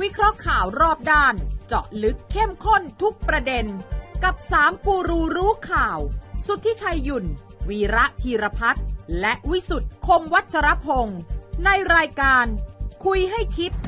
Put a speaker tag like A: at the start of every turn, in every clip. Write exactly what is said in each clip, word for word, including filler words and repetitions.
A: วิเคราะห์ข่าวรอบด้านเจาะลึกเข้มข้นทุกประเด็นกับสามกูรูรู้ข่าวสุทธิชัยหยุ่นวีระธีรพัฒน์และวิสุทธ์คมวัชรพงศ์ในรายการคุยให้คิด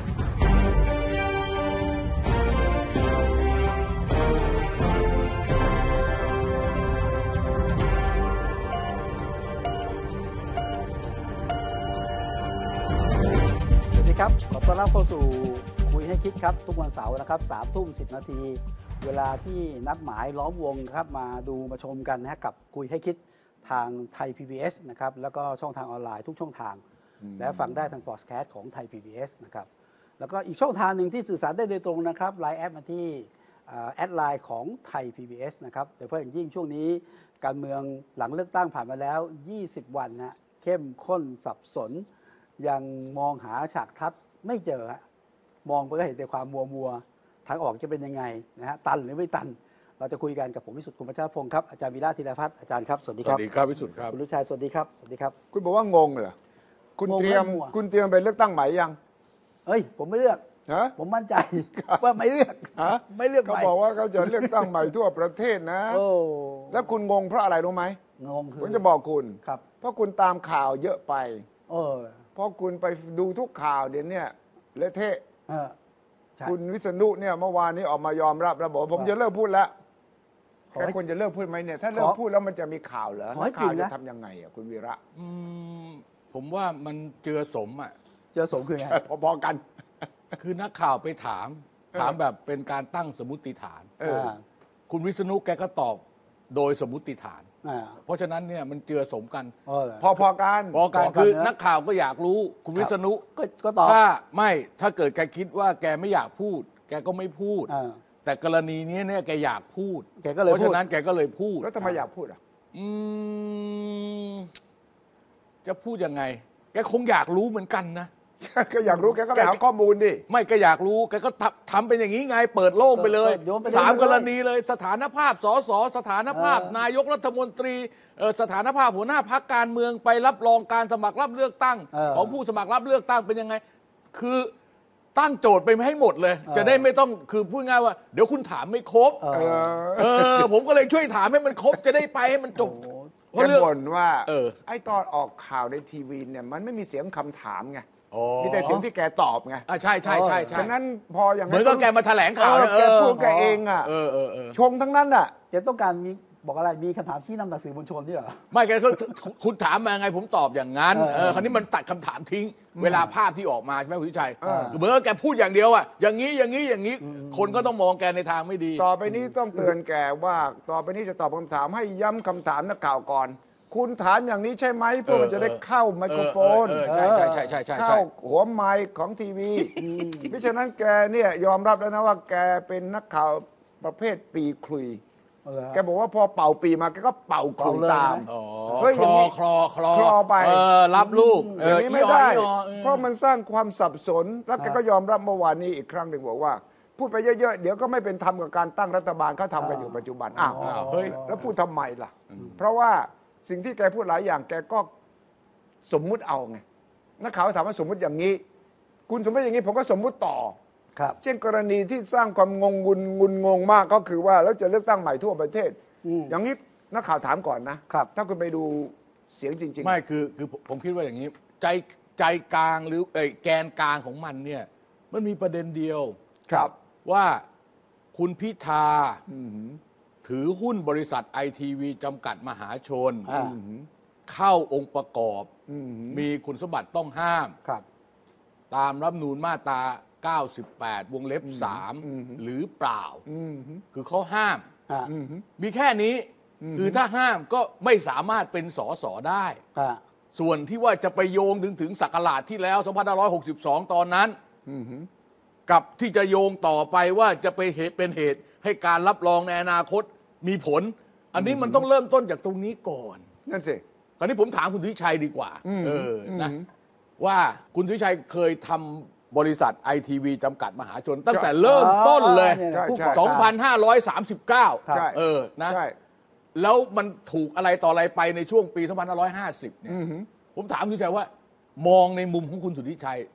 B: ครับขอต้อนรับเข้าสู่คุยให้คิดครับทุกวันเสาร์นะครับสามทุ่มสิบนาทีเวลาที่นัดหมายล้อมวงครับมาดูมาชมกันนะกับคุยให้คิดทางไทย พี บี เอส นะครับแล้วก็ช่องทางออนไลน์ทุกช่องทางและฟังได้ทางพอดแคสต์ของไทย พี บี เอส นะครับแล้วก็อีกช่องทางหนึ่งที่สื่อสารได้โดยตรงนะครับไลน์แอดมาที่แอดไลน์ของไทย พี บี เอส นะครับโดยเฉพาะอย่างยิ่งช่วงนี้การเมืองหลังเลือกตั้งผ่านมาแล้วยี่สิบวันนะเข้มข้นสับสนยังมองหาฉากทัศน์ไม่เจอมองไปก็เห็นแต่ความมัวมัวทางออกจะเป็นยังไงนะฮะตันหรือไม่ตันเราจะคุยกันกับผมวิสุทธิ์ คมวัชรพงศ์ครับอาจารย์วีระธีรพัฒน์อาจารย์ครับสวัสดีครับ
C: สวัสดีครับวิสุทธิ์ครับ
B: คุณลุชัยสวัสดีครับสวัสดีครับ
C: คุณบอกว่างงเหรอคุณเตรียมคุณเตรียมไปเลือกตั้งใหม่ยัง
B: เอ้ยผมไม่เลือกผมมั่นใจว่าไม่เลือกไม่เลือก
C: เขาบอกว่าเขาจะเลือกตั้งใหม่ทั่วประเทศนะแล้วคุณงงเพราะอะไรรู้ไหม
B: งงคือ
C: ผมจะบอกคุณ
B: ครับ
C: เพราะคุณตามข่าวเยอะไป
B: เออ
C: เพราะคุณไปดูทุกข่าวเดี๋ยวนี้เละเทะคุณวิษณุเนี่ยเมื่อวานนี้ออกมายอมรับแล้วบอกผมจะเลิกพูดแล้วแค่คนจะเลิกพูดไหมเนี่ยถ้าเลิกพูดแล้วมันจะมีข่าวเหรอข่าวจะทำยังไงอ่ะคุณวีระ
D: ผมว่ามันเจือสมอ่ะ
B: เจือสมคือไง
C: พอๆกัน
D: คือนักข่าวไปถามถามแบบเป็นการตั้งสมมุติฐานคุณวิษณุแกก็ตอบโดยสมมุติฐานเพราะฉะนั้นเนี่ยมันเจือสมกัน
C: พอๆกัน
D: พอกันคือนักข่าวก็อยากรู้คุณวิษณุ
B: ก็ตอบ
D: ถ้าไม่ถ้าเกิดแกคิดว่าแกไม่อยากพูดแกก็ไม่พูดแต่กรณีนี้เนี่ยแกอยากพูด
B: แกก็เลย
D: เพราะฉะนั้นแกก็เลยพูด
C: แล้วทำไมอยากพูดอ่ะ
D: อืมจะพูดยังไงแกคงอยากรู้เหมือนกันนะ
C: ก็อยากรู้แกก็ไปหาข้อมูลดิ
D: ไม่ก็อยากรู้แกก็ทำเป็นอย่างนี้ไงเปิดโล่งไปเลยสามกรณีเลยสถานภาพสสสถานภาพนายกรัฐมนตรีสถานภาพหัวหน้าพรรคการเมืองไปรับรองการสมัครรับเลือกตั้งของผู้สมัครรับเลือกตั้งเป็นยังไงคือตั้งโจทย์ไปให้หมดเลยจะได้ไม่ต้องคือพูดง่ายว่าเดี๋ยวคุณถามไม่ครบเออผมก็เลยช่วยถามให้มันครบจะได้ไปให้มันจบ
C: เพราะเรื่องบ่นว่าไอ้ตอนออกข่าวในทีวีเนี่ยมันไม่มีเสียงคำถามไงมีแต่เสียงที่แกตอบไง
D: ใช่ใช่ใช่ใช่
C: ฉะนั้นพออย่าง
D: นั้นเหมือนกับแกมาแถลงข่าว
C: แกพูดแกเองอ่ะชงทั้งนั้นอ่ะ
B: แกต้องการมีบอกอะไรมีคำถามชี้นำต่อสื่อมวลชนด้วยเหรอ
D: ไม่แกก็คุณถามมาไงผมตอบอย่างนั้นเออคราวนี้มันตัดคำถามทิ้งเวลาภาพที่ออกมาใช่ไหมคุณชัยเหมือนกับแกพูดอย่างเดียวอ่ะอย่างนี้อย่างนี้อย่างนี้คนก็ต้องมองแกในทางไม่ดี
C: ต่อไปนี้ต้องเตือนแกว่าต่อไปนี้จะตอบคำถามให้ย้ำคำถามนักข่าวก่อนคุณถามอย่างนี้ใช่ไหมเพื่อมันจะได้เข้าไมโครโฟน
D: ใช่ใช่ใช่ใช่ใช่
C: เข้าหัวไมค์ของทีวีไม่ฉะนั้นแกเนี่ยยอมรับแล้วนะว่าแกเป็นนักข่าวประเภทปีคลุยแกบอกว่าพอเป่าปีมาแกก็เป่าคลุยตาม
D: เฮ้ยคลอคลอคลอ
C: คลอไป
D: รับลูก
C: อย่างนี้ไม่ได้เพราะมันสร้างความสับสนแล้วแกก็ยอมรับเมื่อวานนี้อีกครั้งหนึ่งบอกว่าพูดไปเยอะๆเดี๋ยวก็ไม่เป็นธรรมกับการตั้งรัฐบาลเขาทำกันอยู่ปัจจุบันอ้าวเฮ้ยแล้วพูดทำไมล่ะเพราะว่าสิ่งที่แกพูดหลายอย่างแกก็สมมุติเอาไงนักข่าวถามว่าสมมุติอย่างนี้คุณสมมติอย่างนี้ผมก็สมมุติต่อ
B: ครับ
C: เช่นกรณีที่สร้างความงงงุนงุนงงมากก็คือว่าแล้วจะเลือกตั้งใหม่ทั่วประเทศอย่างนี้นักข่าวถามก่อนนะครับถ้าคุณไปดูเสียงจริงๆ
D: ไม่คือคือผมคิดว่าอย่างนี้ใจใจกลางหรือไอ้แกนกลางของมันเนี่ยมันมีประเด็นเดียว
C: ครับ
D: ว่าคุณพิธาถือหุ้นบริษัทไอทีวีจำกัดมหาชนเข้าองค์ประกอบมีคุณสมบัติต้องห้ามตามรัฐธรรมนูญมาตราเก้าสิบแปดวงเล็บสามหรือเปล่าคือเขาห้ามมีแค่นี้คือถ้าห้ามก็ไม่สามารถเป็นสสได้ส่วนที่ว่าจะไปโยงถึงถึงศักราชที่แล้วสองพันห้าร้อยหกสิบสองตอนนั้นกับที่จะโยงต่อไปว่าจะไปเหตุเป็นเหตุให้การรับรองในอนาคตมีผลอันนี้มันต้องเริ่มต้นจากตรงนี้ก่อน
C: นั่นสิ
D: คราวนี้ผมถามคุณสุวิชัยดีกว่าเออนะว่าคุณสุวิชัยเคยทำบริษัทไอทีวีจำกัดมหาชนตั้งแต่เริ่มต้นเลยสองพันห้าร้อยสามสิบเก้าเออนะแล้วมันถูกอะไรต่ออะไรไปในช่วงปีสองพันห้าร้อยห้าสิบเนี่ยผมถามคุณสุวิชัยว่ามองในมุมของคุณสุวิชัย
C: ครับ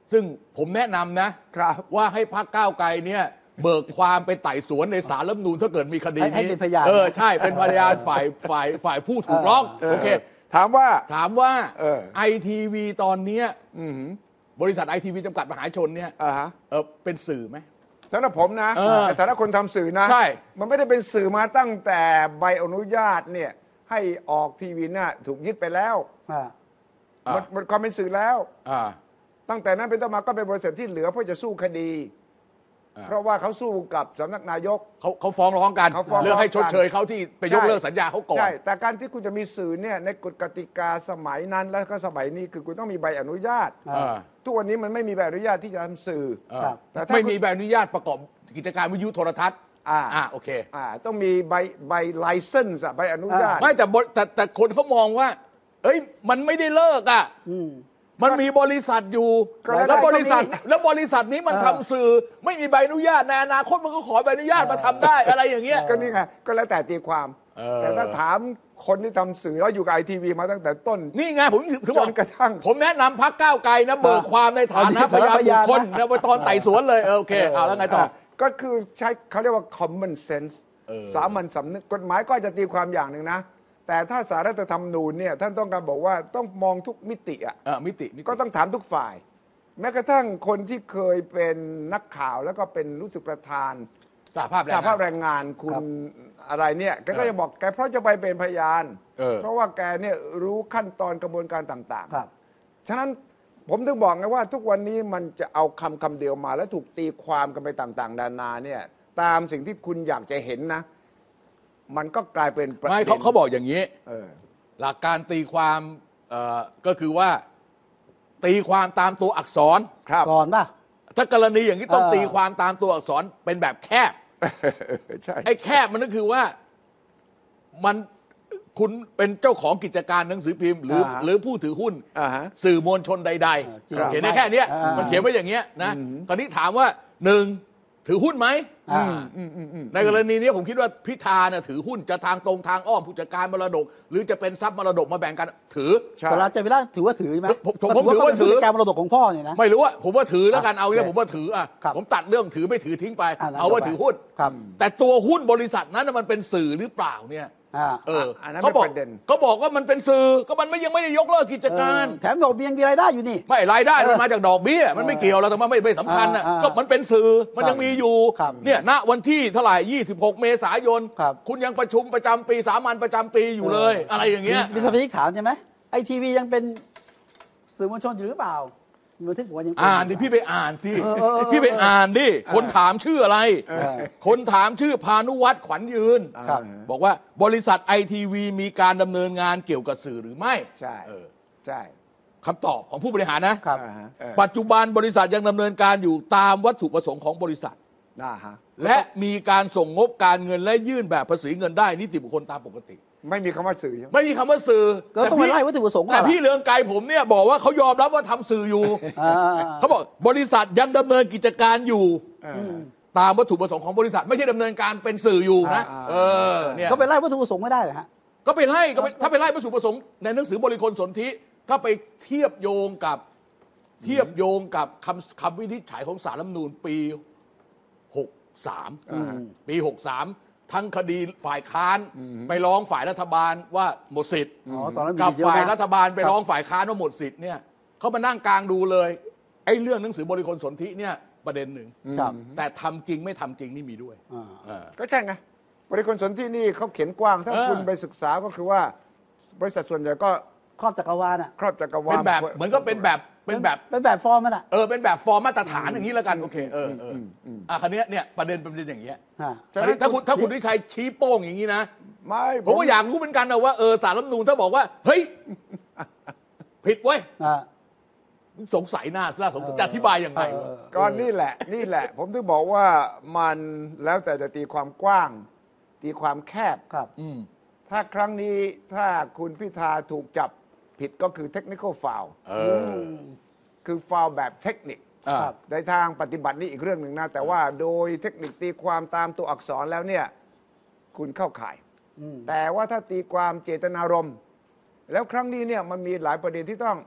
D: ซึ่งผมแนะนำนะครับว่าให้พรรคก้าวไกลเนี่ยเบิกความไปไต่สวนในศาลรัฐธรรมนูญถ้าเกิดมีคดี
B: ให้
D: นี้
B: เป็นพยาน
D: เออใช่เป็นพยานฝ่ายฝ่ายฝ่ายผู้ถูกร้องโอเค
C: ถามว่า
D: ถามว่า
C: เออ
D: ไอทีวีตอนเนี้ย
C: อืม
D: บริษัทไอทีวีจำกัดมหาชนเนี่ย
C: อ่าฮะ
D: เออเป็นสื่อไหม
C: สำหรับผมนะ
D: เออ
C: ในฐานะคนทำสื่อนะ
D: ใช่
C: มันไม่ได้เป็นสื่อมาตั้งแต่ใบอนุญาตเนี่ยให้ออกทีวีน่ะถูกยึดไปแล้ว
B: อ่า
C: หมดหมดความเป็นสื่อแล้ว
D: อ่า
C: ตั้งแต่นั้นเป็นต้นมาก็เป็นบริษัทที่เหลือเพื่อจะสู้คดี
D: อ่า
C: เพราะว่าเขาสู้กับสำนักนายก
D: เขาเขาฟ้องร้องกัน
C: เขาฟ้องร้องกัน
D: เรื่องให้ชดเชยเขาที่ไปยกเลิกสัญญาเขาก่อน
C: ใช่ แต่การที่คุณจะมีสื่อเนี่ยในกฎกติกาสมัยนั้นและก็สมัยนี้คือคุณต้องมีใบอนุญาต
D: อ่า
C: ทุกวันนี้มันไม่มีใบอนุญาตที่จะทำสื่อ
D: อ่า
B: ครับ
C: แต่ถ้า
D: ไม่มีใบอนุญาตประกอบกิจการวิทยุโทรทัศน์
C: อ่า
D: อ่าโอเค
C: อ่าต้องมีใบใบไลเซนส์ใบอนุญาต
D: ไม่แต่บริแต่แต่คนเขามองว่า เอ้ยมันไม่ได้เลิกอ่ะ
B: อืม
D: มันมีบริษัทอยู่
C: ก็แล้ว
D: แล้วบริษัท
C: ก็มี
D: แล้วบริษัทนี้มัน
B: เออ
D: ทำสื่อ ไม่มีใบอนุญาตในอนาคตมันก็ขอใบอนุญาตมาทำได้อะไรอย่างเงี้ย
C: ก็นี่ไงก็แล้วแต่ตีความ
D: เออ
C: แต่ถ้าถามคนที่ทำสื่อแล้วอยู่กับไอทีวีมาตั้งแต่ต้น
D: นี่ไงผมถึงบอก
C: จนกระทั่ง
D: ผมแนะนำพรรคก้าวไกลนะเบิกความในฐานะ
B: เอา
D: พ
B: ดิ
D: ยาน
B: พ
D: บุ
B: ยา
D: คน คคล
B: นะ
D: นะไปตอนไต่สวนเลยเออโอเคเอาแล้วไงต่อ
C: ก็คือใช้เขาเรียกว่า common sense
D: เออ
C: สามัญสำนึกกฎหมายก็จะตีความอย่างหนึ่งนะ แต่ถ้าสารรัฐธรรมนูญเนี่ยท่านต้องการบอกว่าต้องมองทุกมิติอ่ะ
D: เออมิติมิติ
C: ก็ต้องถามทุกฝ่าย แม้กระทั่งคนที่เคยเป็นนักข่าวแล้วก็เป็นรู้สึกประธาน
D: สหภาพแรง
C: ส
D: งาน
C: หภาพแรงงานคุณอะไรเนี่ยแกก็จะบอกแกเพราะจะไปเป็นพยาน
D: เออ
C: เพราะว่าแกเนี่ยรู้ขั้นตอนกระบวนการต่าง
B: ครับ
C: ๆ ฉะนั้นผมถึงบอกไงว่าทุกวันนี้มันจะเอาคำคำเดียวมา แล้วถูกตีความกันไปต่างๆนานาเนี่ยตามสิ่งที่คุณอยากจะเห็นนะ มันก็กลายเป็นประ
D: ไม่
C: เด็น
D: เขาเขาบอกอย่างนี้
C: เออ
D: หลักการตีความเอ่อก็คือว่า ตีความตามตัวอักษร
C: ครับ
B: ก่อนป่ะ
D: ถ้ากรณีอย่างนี้ต้อง
B: เออ
D: ตีความตามตัวอักษรเป็นแบบแคบ
C: ใช่
D: ไอ้แคบมันก็คือว่ามันคุณเป็นเจ้าของกิจการหนังสือพิมพ์ หรือ
C: อ่าฮะ
D: หรือผู้ถือหุ้น
C: อ่าฮะ
D: สื่อมวลชนใด
B: จริง
D: ๆ เขียนได้แค่เนี้ย
B: อ่ามั
D: มันเขียนไว้อย่างเงี้ยนะ
C: อืม
D: ตอนนี้ถามว่าหนึ่งถือหุ้นไหม
B: อ่า
C: อืมอืมอืม
D: ในกรณีนี้ผมคิดว่าพิธาเนี่ยถือหุ้นจะทางตรงทางอ้อมผู้จัดการมรดก หรือจะเป็นทรัพย์มรดกมาแบ่งกันถือ
C: ใช่
B: เวลาเจมิล่าถือว่าถือใช่ไหม
D: ผมผมผมถือว่าถือ
B: ก็เป็นผู้จัดการมรดกของพ่อเนี่ยนะ
D: ไม่รู้ว่าผมว่าถือแล้วกัน
B: อ่ะ
D: เอาเนี่ย
B: โอเค
D: ผมว่าถืออ่ะ
B: ครับ
D: ผมตัดเรื่องถือไม่ถือทิ้งไป
B: อ่ะแล้ว
D: เอาว่า
B: ต่อไป
D: ถือหุ้น
B: ครับ
D: แต่ตัวหุ้นบริษัทนั้นน่ะมันเป็นสื่อหรือเปล่าเนี่ย
B: อ่า
D: เออ
C: อันนั้น
D: เขาบอก
C: เป็นประเด็น
D: เขาบอกว่ามันเป็นสื่อก็มันไม่ยังไม่ได้ยกเลิกกิจการ
B: เออแถมบอกยังมีรายได้อยู่นี่
D: ไม่รายได้มัน
B: เออ
D: มาจากดอกเบี้ยมันไม่เกี่ยวเราแต่ว่าไม่ไม่สำคัญอ่ะ
B: อ่าอ่า
D: ก็มันเป็นสื่อมันยังมีอยู่
B: ครับ
D: เนี่ยณวันที่เท่าไหร่ยี่สิบหกเมษายน
B: ครับ
D: คุณยังประชุมประจำปีสามัญประจำปีอยู่เลย อะไรอย่างเงี้ย
B: มีสมาชิกถามใช่ไหมไอทีวียังเป็นสื่อมวลชนอยู่หรือเปล่าบันทึกบอกว่ายังเป็
D: อ่านดิพี่ไปอ่านสิ
B: เออเออเออ
D: พี่ไปอ่านดิคนถามชื่ออะไร
B: เออ
D: คนถามชื่อพานุวัฒน์ขวัญยืน
B: ครับ
D: บอกว่าบริษัทไอทีวีมีการดำเนินงานเกี่ยวกับสื่อหรือไม่
C: ใช่
D: เออ
C: ใช่
D: คำตอบของผู้บริหารนะ
B: ครับ
C: อ่าฮะเออ
D: ปัจจุบันบริษัทยังดำเนินการอยู่ตามวัตถุประสงค์ของบริษัท
C: น่าฮะ
D: และมีการส่งงบการเงินและยื่นแบบภาษีเงินได้นิติบุคคลตามปกติ
C: ไม่มีคำว่าสื่อใช่ไหม
D: ไม่มีคำว่าสื่อ
B: ก็ต้องไปไล่วัตถุประสงค์ก่อน
D: แต่
B: ล่ะ
D: พี่เรืองไกรผมเนี่ยบอกว่าเขายอมรับว่าทำสื่ออยู่
B: อ่า
D: เขาบอกบริษัทยังดำเนินกิจการอยู่
C: เอออ
D: ตามวัตถุประสงค์ของบริษัทไม่ใช่ดำเนินการเป็นสื่ออยู่นะ
C: อ่า
D: เออเนี่ย
B: ก็ไปไล่วัตถุประสงค์ไม่ได้เหรอฮะ
D: ก็ไปไล่ก็ไปถ้าไปไล่วัตถุประสงค์ในหนังสือบริคลสนธิถ้าไปเทียบโยงกับเทียบโยงกับคำคำวินิจฉัยของศาลรัฐธรรมนูญปีหกสาม
C: อ่า
D: ปีหกสามทั้งคดีฝ่ายค้านไปร้องฝ่ายรัฐบาลว่าหมดสิทธิ์
B: อ๋อตอนนั้นมี
D: กับ
B: เยอะนะ
D: ฝ่ายรัฐบาลไป
B: ครับ
D: ร้องฝ่ายค้านว่าหมดสิทธิ์เนี่ยเขามานั่งกลางดูเลยไอ้เรื่องหนังสือบริคลสนธิเนี่ยประเด็นหนึ่ง
B: ครับ
D: แต่ทำจริงไม่ทำจริงนี่มีด้วย
B: อ่า
D: เออ
C: ก็ใช่ไงบริคลสนธินี่เขาเขียนกว้าง ถ้า
D: เออ
C: คุณไปศึกษาก็คือว่า บริษัทส่วนใหญ่ก็
B: ครอบจักรวาลอ่ะ
C: ครอบจักรวา
D: เป็
C: ล
D: นแบบเหมือนก็เป็นแบบเป็นแบบ
B: เป็นแบบฟอร์มมันอ่ะ
D: เออเป็นแบบฟอร์มมาตรฐานอย่างนี้แล้วกันโอเคเออเอออ่ะคันนี้ยเนี่ยประเด็นเป็นประเด็นอย่างเงี้ย
B: อ่า
C: ฉะนั้น
D: ถ้าคุณถ้าคุณวิชัยชี้โป้งอย่างนี้นะ
C: ไม่
D: ผมก็อยากรู้เหมือนกันนะว่าเออสารรัฐธรรมนูญถ้าบอกว่าเฮ้ยผิดเว้ย
B: อ่า
D: สงสัยหน้าน่าสงสัยจะอธิบายยังไงวะ
C: ก็นี่แหละ นี่แหละ ผมถึงบอกว่ามันแล้วแต่จะตีความกว้าง ตีความแคบ
B: ครับ
D: อืม
C: ถ้าครั้งนี้ถ้าคุณพิธาถูกจับผิดก็คือเทคนิคอลฟาว
D: เออ
C: คือฟาวแบบเทคนิค
D: อ่า
B: ครับ
C: ในทางปฏิบัตินี่อีกเรื่องหนึ่งนะ แต่ว่าโดยเทคนิคตีความตามตัวอักษรแล้วเนี่ยคุณเข้าข่าย
B: อืม
C: แต่ว่าถ้าตีความเจตนารมณ์แล้วครั้งนี้เนี่ยมันมีหลายประเด็นที่ต้อง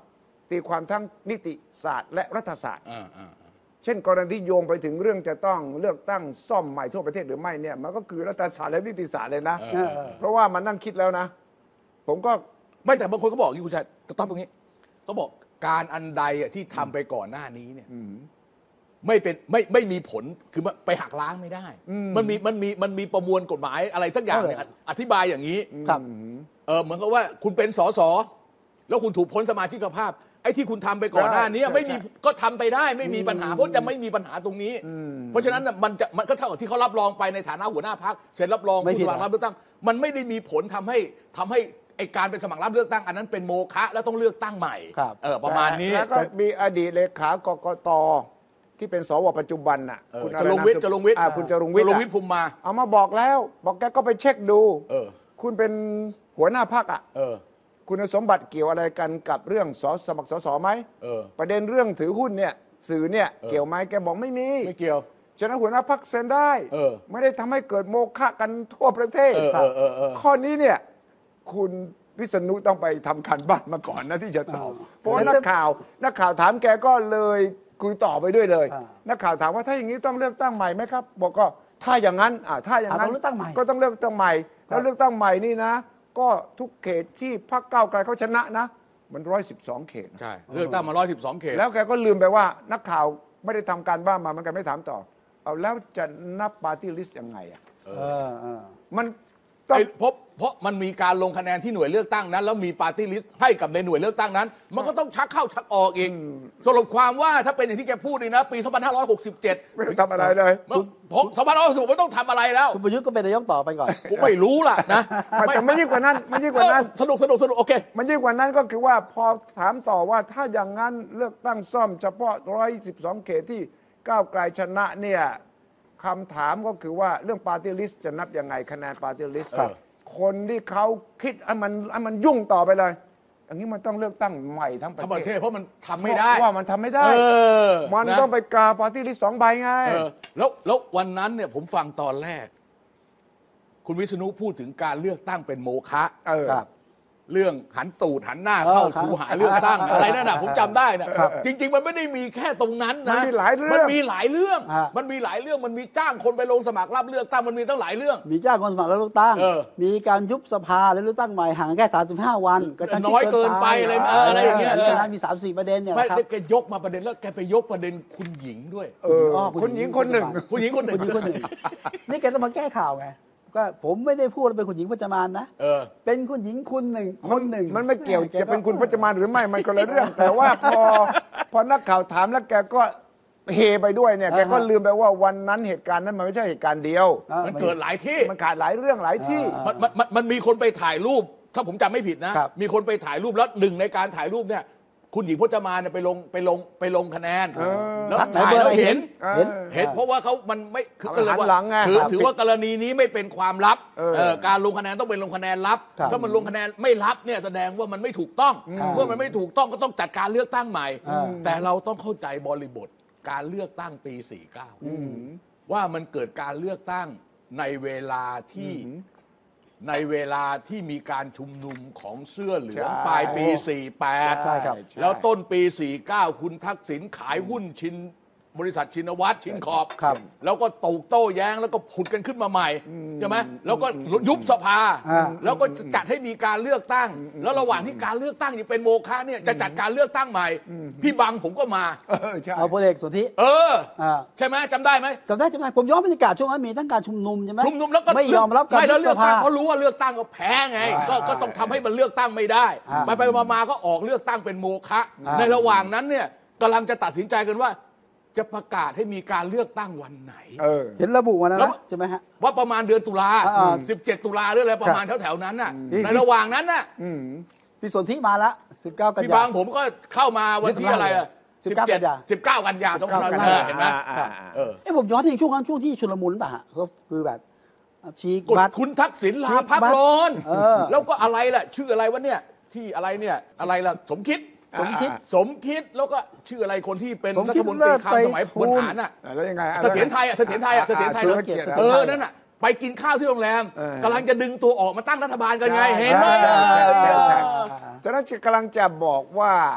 C: ตีความทั้งนิติศาสตร์และรัฐศาสตร์
D: อ่าอ่า
C: เช่นกรณีที่โยงไปถึงเรื่องจะต้องเลือกตั้งซ่อมใหม่ทั่วประเทศหรือไม่เนี่ยมันก็คือรัฐศาสตร์และนิติศาสตร์เลยนะ
B: เออ
C: เพราะว่ามันนั่งคิดแล้วนะ ผมก็
D: ไม่แต่บางคนก็บอกอยู่คุณชัยต้องตรงนี้ก็บอกการอันใดอะที่ทำไปก่อนหน้านี้เนี่ยไม่เป็นไม่ไม่มีผลคือมันไปหักล้างไม่ได้ มันมีมันมีมันมีประมวลกฎหมายอะไรสักอย่างเนี่ยอธิบายอย่างนี้
B: ครับ
D: เออเหมือนกับว่าคุณเป็นสสแล้วคุณถูกพ้นสมาชิกภาพไอ้ที่คุณทำไปก่อนหน้านี้
C: ใช่
D: ไม่มี
C: ใช่
D: ก็ทำไปได้ไม่มีปัญหาเพราะจะไม่มีปัญหาตรงนี้ เพราะฉะนั้นน่ะมันจะมันก็เท่ากับที่เขารับรองไปในฐานะหัวหน้าพรรคเซ็นรับรอง
B: ไม่
D: ผู้
B: ผิ
D: ส
B: ด
D: มัครรับเลือกตั้งมันไม่ได้มีผลทำให้ทำให้ไอการเป็นสมัครรับเลือกตั้งอันนั้นเป็นโมฆะแล้วต้องเลือกตั้งใหม่
B: ครับ
D: เออประมาณนี้
C: แล้วก็มีอดีตเลขากกตที่เป็นสวปัจจุบันน่ะ
D: เออ
C: คุณ
D: จรงวิทย์
C: อะไนะ
D: จรงวิทย์
C: อ่าคุณจรงวิทย์
D: จรง
C: อะ
D: วิทย์ภูมิมา
C: เอามาบอกแล้ว บอกแกก็ไปเช็คดู
D: เออ
C: คุณเป็นหัวหน้าพรรคอ่ะ
D: เออ
C: คุณสมบัติเกี่ยวอะไรกันกับเรื่องสสมัครสสไหม
D: เออ
C: ประเด็นเรื่องถือหุ้นเนี่ยสื่อเนี่ย
D: เออ
C: เกี่ยวไหมแกบอกไม่มี
D: ไม่เกี่ยว
C: ฉะนั้นหัวหน้าพรรคเซ็นได้
D: เออ
C: ไม่ได้ทำให้เกิดโมฆะกันทั่วประเทศ
D: เออเออเออเออ
C: ข้อนี้เนี่ยคุณวิษณุต้องไปทำการบ้านมาก่อนนะที่จะตอบเพราะว่านักข่าวนักข่าวถามแกก็เลยคุยต่อไปด้วยเลย
B: อ่า
C: นักข่าวถามว่าถ้าอย่างนี้ต้องเลือกตั้งใหม่ไหมครับ บอกก็ถ้าอย่างนั้นอ่าถ้าอย่างนั้น
B: อ่าต้องเลือกตั้งใหม่
C: ก็ต้องเลือกตั้งใหม่ แล้วเลือกตั้งใหม่นี่นะ ก็ทุกเขตที่พรรคก้าวไกลเขาชนะนะ มันร้อยสิบสองเขต
D: ใช่เลือกตั้งมาร้อยสิบสองเขต
C: แล้วแกก็ลืมไปว่านักข่าวไม่ได้ทำการบ้านมามันก็ไม่ถามต่อเอาแล้วจะนับปาร์ตี้ลิสต์ยังไงอ่ะ
B: เออเออ
C: มันต้อง
D: ไอ้เพราะเพราะมันมีการลงคะแนนที่หน่วยเลือกตั้งนั้นแล้วมีปาร์ตี้ลิสต์ให้กับในหน่วยเลือกตั้งนั้น มันก็ต้องชักเข้าชักออกอีกสรุปความว่าถ้าเป็นอย่างที่แกพูดนี่นะ ปีสองพันห้าร้อยหกสิบเจ็ด
C: ไม่ได้ทำอะไรเลย
D: สองพันห้าร้อยหกสิบไม่ต้องทำอะไรแล้ว
B: คุณประยุทธ์ก็เป็นนายกต่อไปก่อน
D: ผมไม่รู้ล่ะนะ
C: มันแต่ไม่ยิ่งกว่านั้นมันยิ่งกว่านั้น
D: สนุกสนุกสนุกโอเค
C: มันยิ่งกว่านั้นก็คือว่าพอถามต่อว่าถ้าอย่างนั้นเลือกตั้งซ่อมเฉพาะหนึ่งร้อยสิบสองเขตที่ก้าวไกลชนะเนี่ยคำถามก็คือว่าเรื่องปาร์ตี้ลิสต์จะนับยังไงคะแนนปาร์ตี้ลิสต์
D: เออ
C: คนที่เขาคิดให้มันให้มันยุ่งต่อไปเลย อย่างนี้มันต้องเลือกตั้งใหม่ทั้งประ
D: ทั้งประ
C: เท
D: เท
C: ศ
D: ศเพราะมันทำไม่ได้
C: เพราะว่ามันทำไม่ได้
D: เออ
C: มัน
D: นะ
C: ต้องไปกาปาร์ตี้ลิสต์สองใบไง
D: เออแล้วแล้ววันนั้นเนี่ยผมฟังตอนแรก คุณวิษณุพูดถึงการเลือกตั้งเป็นโมฆะ
C: เออ
B: ครับ
D: เรื่องหันตูดหันหน้าเข้า
B: เออครับ
D: คูหาเลือกตั้งอะไรนั่นน่ะผมจำได้นะครับ จริง ๆ มันไม่ได้มีแค่ตรงนั้นนะ
C: มันมีหลายเรื่อง
D: มันมีหลายเรื่อง
B: ฮะ
D: มันมีหลายเรื่องมันมีจ้างคนไปลงสมัครรับเลือกตั้งมันมีตั้งหลายเรื่อง
B: มีจ้างคนสมัครแล้วเลือกตั้ง
D: เออ
B: มีการยุบสภาแล้วเลือกตั้งใหม่ห่างกันแค่สามสิบห้าวันกระชั้นชิด
D: น้อยเกินไปอะไรเอออะไรอย่างเงี้ย
B: ฉะนั้นมีสามสี่ประเด็นเนี่ย
D: ไม่
B: นะครับ
D: แกยกมาประเด็นแล้วแกไปยกประเด็นคุณหญิงด้วย
C: เออ
B: อ๋อ
C: คนหญิงคนหนึ่ง
D: คุณหญิงคนหนึ่ง
B: คุณหญิงคนหนึ่งนี่แกต้องมาแก้ข่าวไงก็ผมไม่ได้พูดว่าเป็นคุณหญิงพจมานนะ
D: เออ
B: เป็นคุณหญิงคุณหนึ่งคนหนึ่ง
C: มันไม่เกี่ยวจะเป็นคุณพจมานหรือไม่มันก็เลยเรื่อง แต่ว่าพอพอนักข่าวถามแล้วแกก็เฮไปด้วยเนี่ยแกก็ลืมไปว่าวันนั้นเหตุการณ์นั้นมันไม่ใช่เหตุการณ์เดียว
B: อ่า
D: มันเกิดหลายที่
C: มันขาดหลายเรื่องหลายที่
D: มันมันมันมันมีคนไปถ่ายรูป ถ้าผมจำไม่ผิดนะ
B: ครับ
D: มีคนไปถ่ายรูปแล้วหนึ่งในการถ่ายรูปเนี่ย คุณหญิงพจมานเนี่ยไปลงไปลงไปลงคะแนน
C: เออ
D: แล้ว
B: พักไหน
D: ถ่าย
B: เบอร์
D: แล้
B: อะ
D: ว
B: ไร
D: เห็น
B: เห็น
D: เห็นเพราะว่าเขามันไม่คือ
C: เอา
D: ก็เลย
C: หัน
D: ว่า
C: หลังไง
D: ถือ
C: ครับ
D: ถือว่ากรณีนี้ไม่เป็นความลับ
C: เออ
D: เออการลงคะแนนต้องเป็นลงคะแนนลับ
B: ครับ
D: ถ้ามันลงคะแนนไม่ลับเนี่ยแสดงว่ามันไม่ถูกต้อง
B: ครับ
D: เมื่อมันไม่ถูกต้องก็ต้องจัดการเลือกตั้งใหม่
B: อืม
D: แต่เราต้องเข้าใจบริบทการเลือกตั้งปีสี่สิบเก้าว่ามันเกิดการเลือกตั้งในเวลาที่ในเวลาที่มีการชุมนุมของเสื้อเหลือง
C: ใช่
D: ปลายปี สี่สิบแปด
B: ใช่ครับ
D: แล้วต้นปี สี่สิบเก้า คุณทักษิณขายหุ้นชินบริษัทชินวัตรชินขอบ
B: ครับ
D: แล้วก็ตกโต้แย้งแล้วก็ผุดกันขึ้นมาใหม่ใช่ไหมแล้วก็ยุบสภา
B: อ่า
D: แล้วก็จัดให้มีการเลือกตั้ง แล้วระหว่างที่การเลือกตั้งยังเป็นโมฆะเนี่ยจะจัดการเลือกตั้งใหม่ พี่บังผมก็มา
C: เออใช่
B: เอาพลเอกสุทธิ
D: เออ
B: อ่า
D: ใช่ไหมจำได้ไหม
B: จำได้จำได้ผมย้อนบรรยากาศช่วงนั้นมีทั้งการชุมนุมใช่ไหม
D: ชุมนุมแล้วก็
B: ไม่ยอมรับการ
D: ไม่แล้ว
B: ยุ
D: เลื
B: บอก สภา
D: ตั้งเพราะรู้ว่าเลือกตั้งก็แพ้ไง ก็
B: อ่า
D: ก็ต้องทำให้มันเลือกตั้งไม่ได้
B: อ่า
D: ไปไปมามาก็ออกเลือกตั้งเป็นโมฆะ
B: อ่า
D: ในระหว่างนั้นเนี่ยกำลังจะตัดสินใจกันว่า จะประกาศให้มีการเลือกตั้งวันไหน
C: เออ
B: เห็นระบุวันนั้น
D: แล้ว
B: นะใช่ไหมฮะ
D: ว่าประมาณเดือนตุลา
B: อ่า
D: สิบเจ็ดตุลาหรืออะไรประมาณแถวๆนั้นน่ะในระหว่างนั้นน่ะ
C: อืม
B: พี่สนธิมาละสิบเก้ากัน
D: พี่
B: ยา
D: บางผมก็เข้ามาวันที่อะไรอ่ะ
B: สิบเก้ากันยา
D: สิบเก้ากันยาสองพัน
B: สิบเก้ากัน
D: เอย
B: า
D: อเห็นไหม
C: อ่าอ่า
D: เออ
B: เอ้ผมย้อนถึงช่วงนั้นช่วงที่ชุลมุนป่ะฮะก็คือแบบฉีก
D: กด
B: บัตร
D: คุณทักษิณลาพัก
B: บัตร
D: ร้อน
B: เออ
D: แล้วก็อะไรล่ะ ชื่ออะไรวะเนี่ย ที่อะไรเนี่ยอะไรล่ะสมคิด
B: สมคิด
D: สมคิดแล้วก็ชื่ออะไรคนที่เป็น
B: สม
D: รั
B: คิ
D: ฐ
B: ด
D: มนตรีคลัง
B: เลิศ
D: สมัย
B: ไปทู
D: บ
B: ล
D: นฐานน่ะ
C: แล้วยังไงอ่ะ
D: เสถียรไทยอ่ะเสถียรไทยอ่ะเสถียรไทย
C: สุ
D: นะ
C: รเกียรติ
D: เออนั่นน่ะไปกินข้าวที่โรงแรม
C: เออ
D: กำลังจะดึงตัวออกมาตั้งรัฐบาลกันไง
C: ใช่
D: เห็นไหม
C: ใช่ใช่ใช่ใช่
B: อ่า
C: ฉะนั้นกำลังจะบอกว่าไอ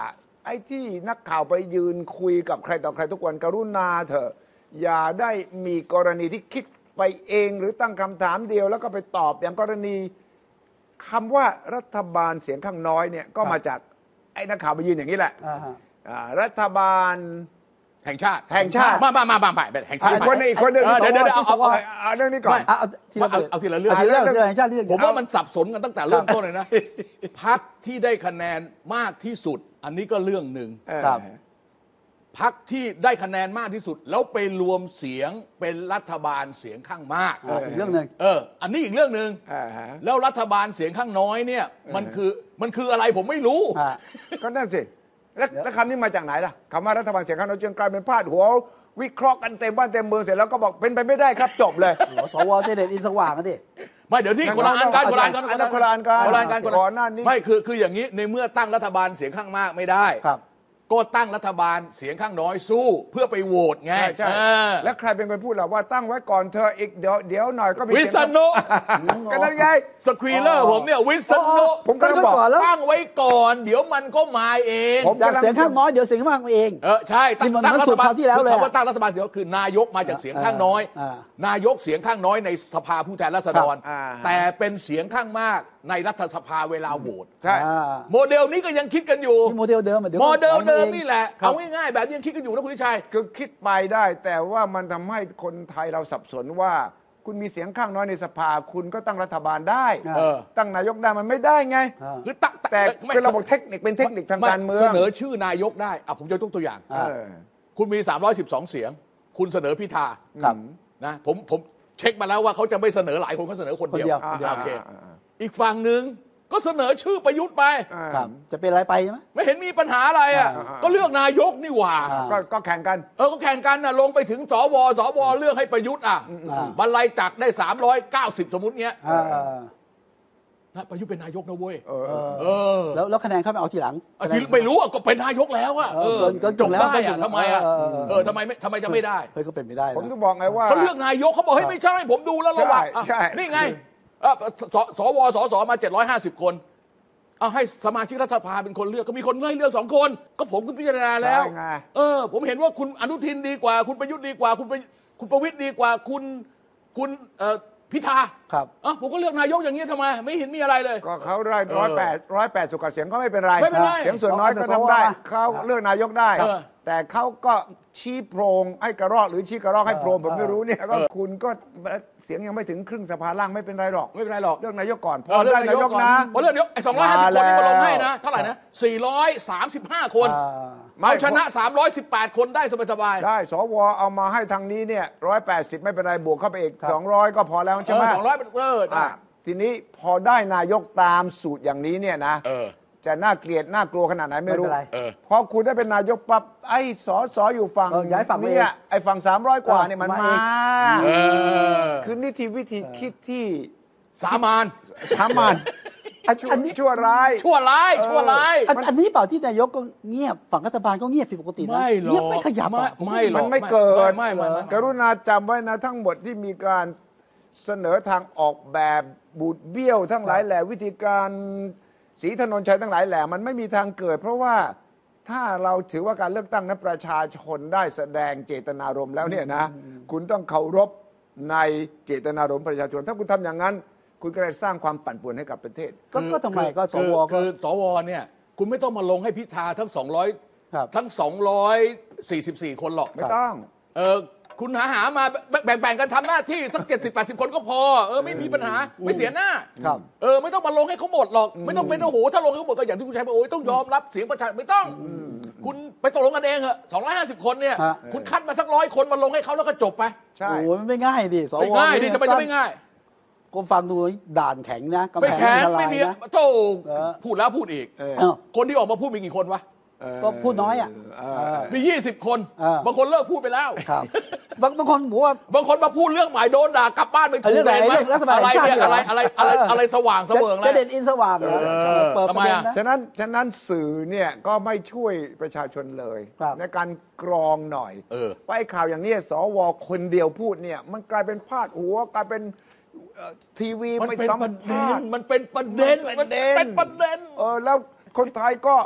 C: อ้ที่นักข่าวไปยืนคุยกับใครต่อใครทุกวันกรุณาเถอะอย่าได้มีกรณีที่คิดไปเองหรือตั้งคำถามเดียวแล้วก็ไปตอบอย่างกรณีคำว่ารัฐบาลเสียงข้างน้อยเนี่ยก็มาจากไอ้นักข่าวไปยืนอย่างนี้แหละรัฐบาล
D: แห่งชาติ
C: แห่งชาติ
D: มามามามาแบบแห่งชาติ
C: อีกคนนึงอีกคนนึง
D: เดี๋ยวเดี๋ยวเอา
C: เอาเรื่องนี้ก่อน
B: เอาทีละ
D: เอาทีละเรื่อง
B: เรื่องแห่งชาติ
D: ผมว่ามันสับสนกันตั้งแต่เริ่มต้นเลยนะพรรคที่ได้คะแนนมากที่สุดอันนี้ก็เรื่องหนึ่งพรรคที่ได้คะแนนมากที่สุดแล้วไปรวมเสียงเป็นรัฐบาลเสียงข้างมาก
B: อีกเรื่องหนึ่ง
D: เอออันนี้อีกเรื่องหนึ่งแล้วรัฐบาลเสียงข้างน้อยเนี่ยมันคือมันคืออะไรผมไม่รู้
C: ก็นั่นสิแล้วคำนี้มาจากไหนล่ะคำว่ารัฐบาลเสียงข้างน้อยจึงกลายเป็นพาดหัววิเคราะห์กันเต็มบ้านเต็มเมืองเสร็จแล้วก็บอกเป็นไปไม่ได้ครับจบเลย
B: สวเจเด็ดอินสว่างกันดิ
D: ไม่เดี๋ยวที่คนละอันกันคนละอันกัน
C: คนละอันกัน
D: คนละอันกัน
C: ก่อนหน้านี้
D: ไม่คือคืออย่างนี้ในเมื่อตั้งรัฐบาลเสียงข้างมากไม่ได้ก็ตั้งรัฐบาลเสียงข้างน้อยสู้เพื่อไปโหวตไง
C: ใช่แล้วใครเป็นคนพูดล่ะว่าตั้งไว้ก่อนเธออีกเดี๋ยวเดี๋ยวหน่อยก็มี
D: วิษณุ
C: ก็นั่นไง
D: สควีเลอร์ผมเนี่ยวิษณุ
C: ผมก็บอก
D: ตั้งไว้ก่อนเดี๋ยวมันก็มาเอง
B: จากเสียงข้างน้อยเดี๋ยวเสียงข้างมากเอง
D: เออใช่
B: ตั้งรัฐบาลที่แล้วเลย
D: คำว่าตั้งรัฐบาลเสียงคือนายกมาจากเสียงข้างน้อยนายกเสียงข้างน้อยในสภาผู้แทนราษฎรแต่เป็นเสียงข้างมากในรัฐสภาเวลาโหวต
C: ใช่
D: โมเดลนี้ก็ยังคิดกันอยู่
B: โมเดลเดิม
D: โมเดลเดิมนี่แหละเอาง่ายๆแบบยังคิดกันอยู่นะคุณทิชัย
C: คือคิดไปได้แต่ว่ามันทำให้คนไทยเราสับสนว่าคุณมีเสียงข้างน้อยในสภาคุณก็ตั้งรัฐบาลได้ตั้งนายกได้มันไม่ได้ไง
D: คือตั้ง
C: แต่คือระบบเทคนิคเป็นเทคนิคทางการเมือง
D: เสนอชื่อนายกได้อ่ะผมจะยกตัวอย่างคุณมีสามร้อยสิบสองเสียงคุณเสนอพิธานะผมผมเช็คมาแล้วว่าเขาจะไม่เสนอหลายคนเขาเสนอคนเดียวโอเคอีกฝั่งหนึ่งก็เสนอชื่อประยุทธ์ไป
B: จะเป็นอะไรไปใช่ไหม
D: ไม่เห็นมีปัญหาอะไรอ่ะก็เลือกนายกนี่หว่า
C: ก็แข่งกัน
D: เออก็แข่งกันนะลงไปถึงสวสวเลือกให้ประยุทธ์อ่ะบรรลัยจักรได้สามร้อยเก้าสิบสมมติเงี้ยนะประยุทธ์เป็นนายกนะเว้ย
B: เออแล้วแล้วคะแนนเข้าไปเอาทีหลัง
D: ทีไม่รู้อ่ะก็เป็นนายกแล้วอ่ะเออจบได้อ่ะทำไมอ่ะเออทำไมไม่ทำไมจะไม่ได้
B: เฮ้ยก็เป็นไม่ได้
C: ผมจะบอกไงว่า
D: เขาเลือกนายกเขาบอกเฮ้ยไม่ใช่ผมดูแล้วระหว่างนี่ไงสวสสมาเจ็ดร้อยห้าสิบคนเอาให้สมาชิกรัฐสภาเป็นคนเลือกก็มีคนให้เลือกสองคนก็ผมก็พิจารณาแล้วเออผมเห็นว่าคุณอนุทินดีกว่าคุณประยุทธ์ดีกว่าคุณคุณประวิตรดีกว่าคุณคุณพิธา
B: ครับ
D: อ๋อผมก็เลือกนายกอย่างนี้ทำไมไม่เห็นมีอะไรเลย
C: ก็เขาได้ร้อยแปดร้อยแปดสุขเสียงก็ไม่เป็นไร
D: ไม่เป็นไร
C: เสียงส่วนน้อยก็ทำได้เขาเลือกนายกได้แต่เขาก็ชี้โพรงให้กระรอกหรือชี้กระรอกให้โพรงผมไม่รู้เนี่ยก็คุณก็เสียงยังไม่ถึงครึ่งสภาล่างไม่เป็นไรหรอก
D: ไม่เป็นไรหรอก
C: เลือกนายกก่อนพอได้นายกนะ
D: พอเลือกนายกไอ้สองร้อยห้าสิบคนที่มาลงให้นะเท่าไหร่นะสี่ร้อยสามสิบห้าคนเอาชนะสามร้อยสิบแปดคนได้สบาย
C: ๆได้สวเอามาให้ทางนี้เนี่ยหนึ่งร้อยแปดสิบไม่เป็นไรบวกเข้าไปอีกสองร้อยก็พอแล้วใช่ไหม
D: สองร้อยเออ
C: ทีนี้พอได้นายกตามสูตรอย่างนี้เนี่ยนะจะน่าเกลียดน่ากลัวขนาดไหนไม่รู้เพราะคุณได้เป็นนายกปั๊บไอ้สสอยู่ฝั่งนี้ไอ้ฝั่งสามร้อยกว่าเนี่ยมันมาคือนี่ทีวิธีคิดที่
D: สามาน
C: สามานอันนี้ชั่วร้าย
D: ชั่วร้ายชั่วร้าย
B: อันนี้เปล่าที่นายกก็เงียบฝั่งรัฐบาลก็เงียบผิดปกตินะ
D: ไม่หรอก
B: เงียบไม่ขยับ
D: ไม่หรอก
C: มันไม่เกิดกรุณาจำไว้นะทั้งหมดที่มีการเสนอทางออกแบบบูดเบี้ยวทั้งหลายแหล่วิธีการศรีถนนชัยทั้งหลายแหล่มันไม่มีทางเกิดเพราะว่าถ้าเราถือว่าการเลือกตั้งนั้นประชาชนได้แสดงเจตนารมณ์แล้วเนี่ยนะคุณต้องเคารพในเจตนารมณ์ประชาชนถ้าคุณทำอย่างนั้นคุณก็ได้สร้างความปั่นป่วนให้กับประเทศ
B: ก็ทำไมก็สว
D: คือสวเนี่ยคุณไม่ต้องมาลงให้พิธาทั้งสองร้อยทั้งสองร้อยสี่สิบสี่คนหรอก
C: ไม่ต้อง
D: เออคุณหาหามาแบ่งๆกันทำหน้าที่สักเจ็ดสิบแปดสิบคนก็พอเออไม่มีปัญหาไม่เสียหน้าเออไม่ต้องมาลงให้เขาหมดหรอกไม่ต้องเป็นโอ้โหถ้าลงให้เขาหมดก็อย่างที่คุณชัยบอกโอ้ยต้องยอมรับเสียงประชาชนไม่ต้องคุณไปตกลงกันเองเหรอสองร้อยห้าสิบคนเนี่ยคุณคัดมาสักร้อยคนมาลงให้เขาแล้วก็จบไป
B: ใช่โอ้ยไม่ง่ายดิสว
D: ไม่ง่ายดิจะไปจะไม่ง่าย
B: ก็ฟังดูด่านแข็งนะ
D: ไม่แข็งไม่มีโต้พูดแล้วพูดอีกคนที่ออกมาพูดมีกี่คนวะ
B: ก็พูดน้อยอ่ะ
D: มียี่สิบคนบางคนเลิกพูดไปแล้ว
B: บางบางคนบอกว่า
D: บางคนมาพูดเรื่องหมายโดนด่ากลับบ้านไปถูกเลยไหมอะไรเนี่ยอะไรอะไรอะไรอะไรสว่างเสวิงแล้ว
B: จะเด่นอินสว่าง
C: เปิดประเด็นนะฉะนั้นฉะนั้นสื่อเนี่ยก็ไม่ช่วยประชาชนเลยในการกรองหน่อยไปข่าวอย่างนี้สวคนเดียวพูดเนี่ยมันกลายเป็นพาดหัวกลายเป็นทีวี
D: ไม่สัมภาษณ์มันเป็นประเด็น
C: มันเป็นประเด็นเออแล้วคนไทยก็พ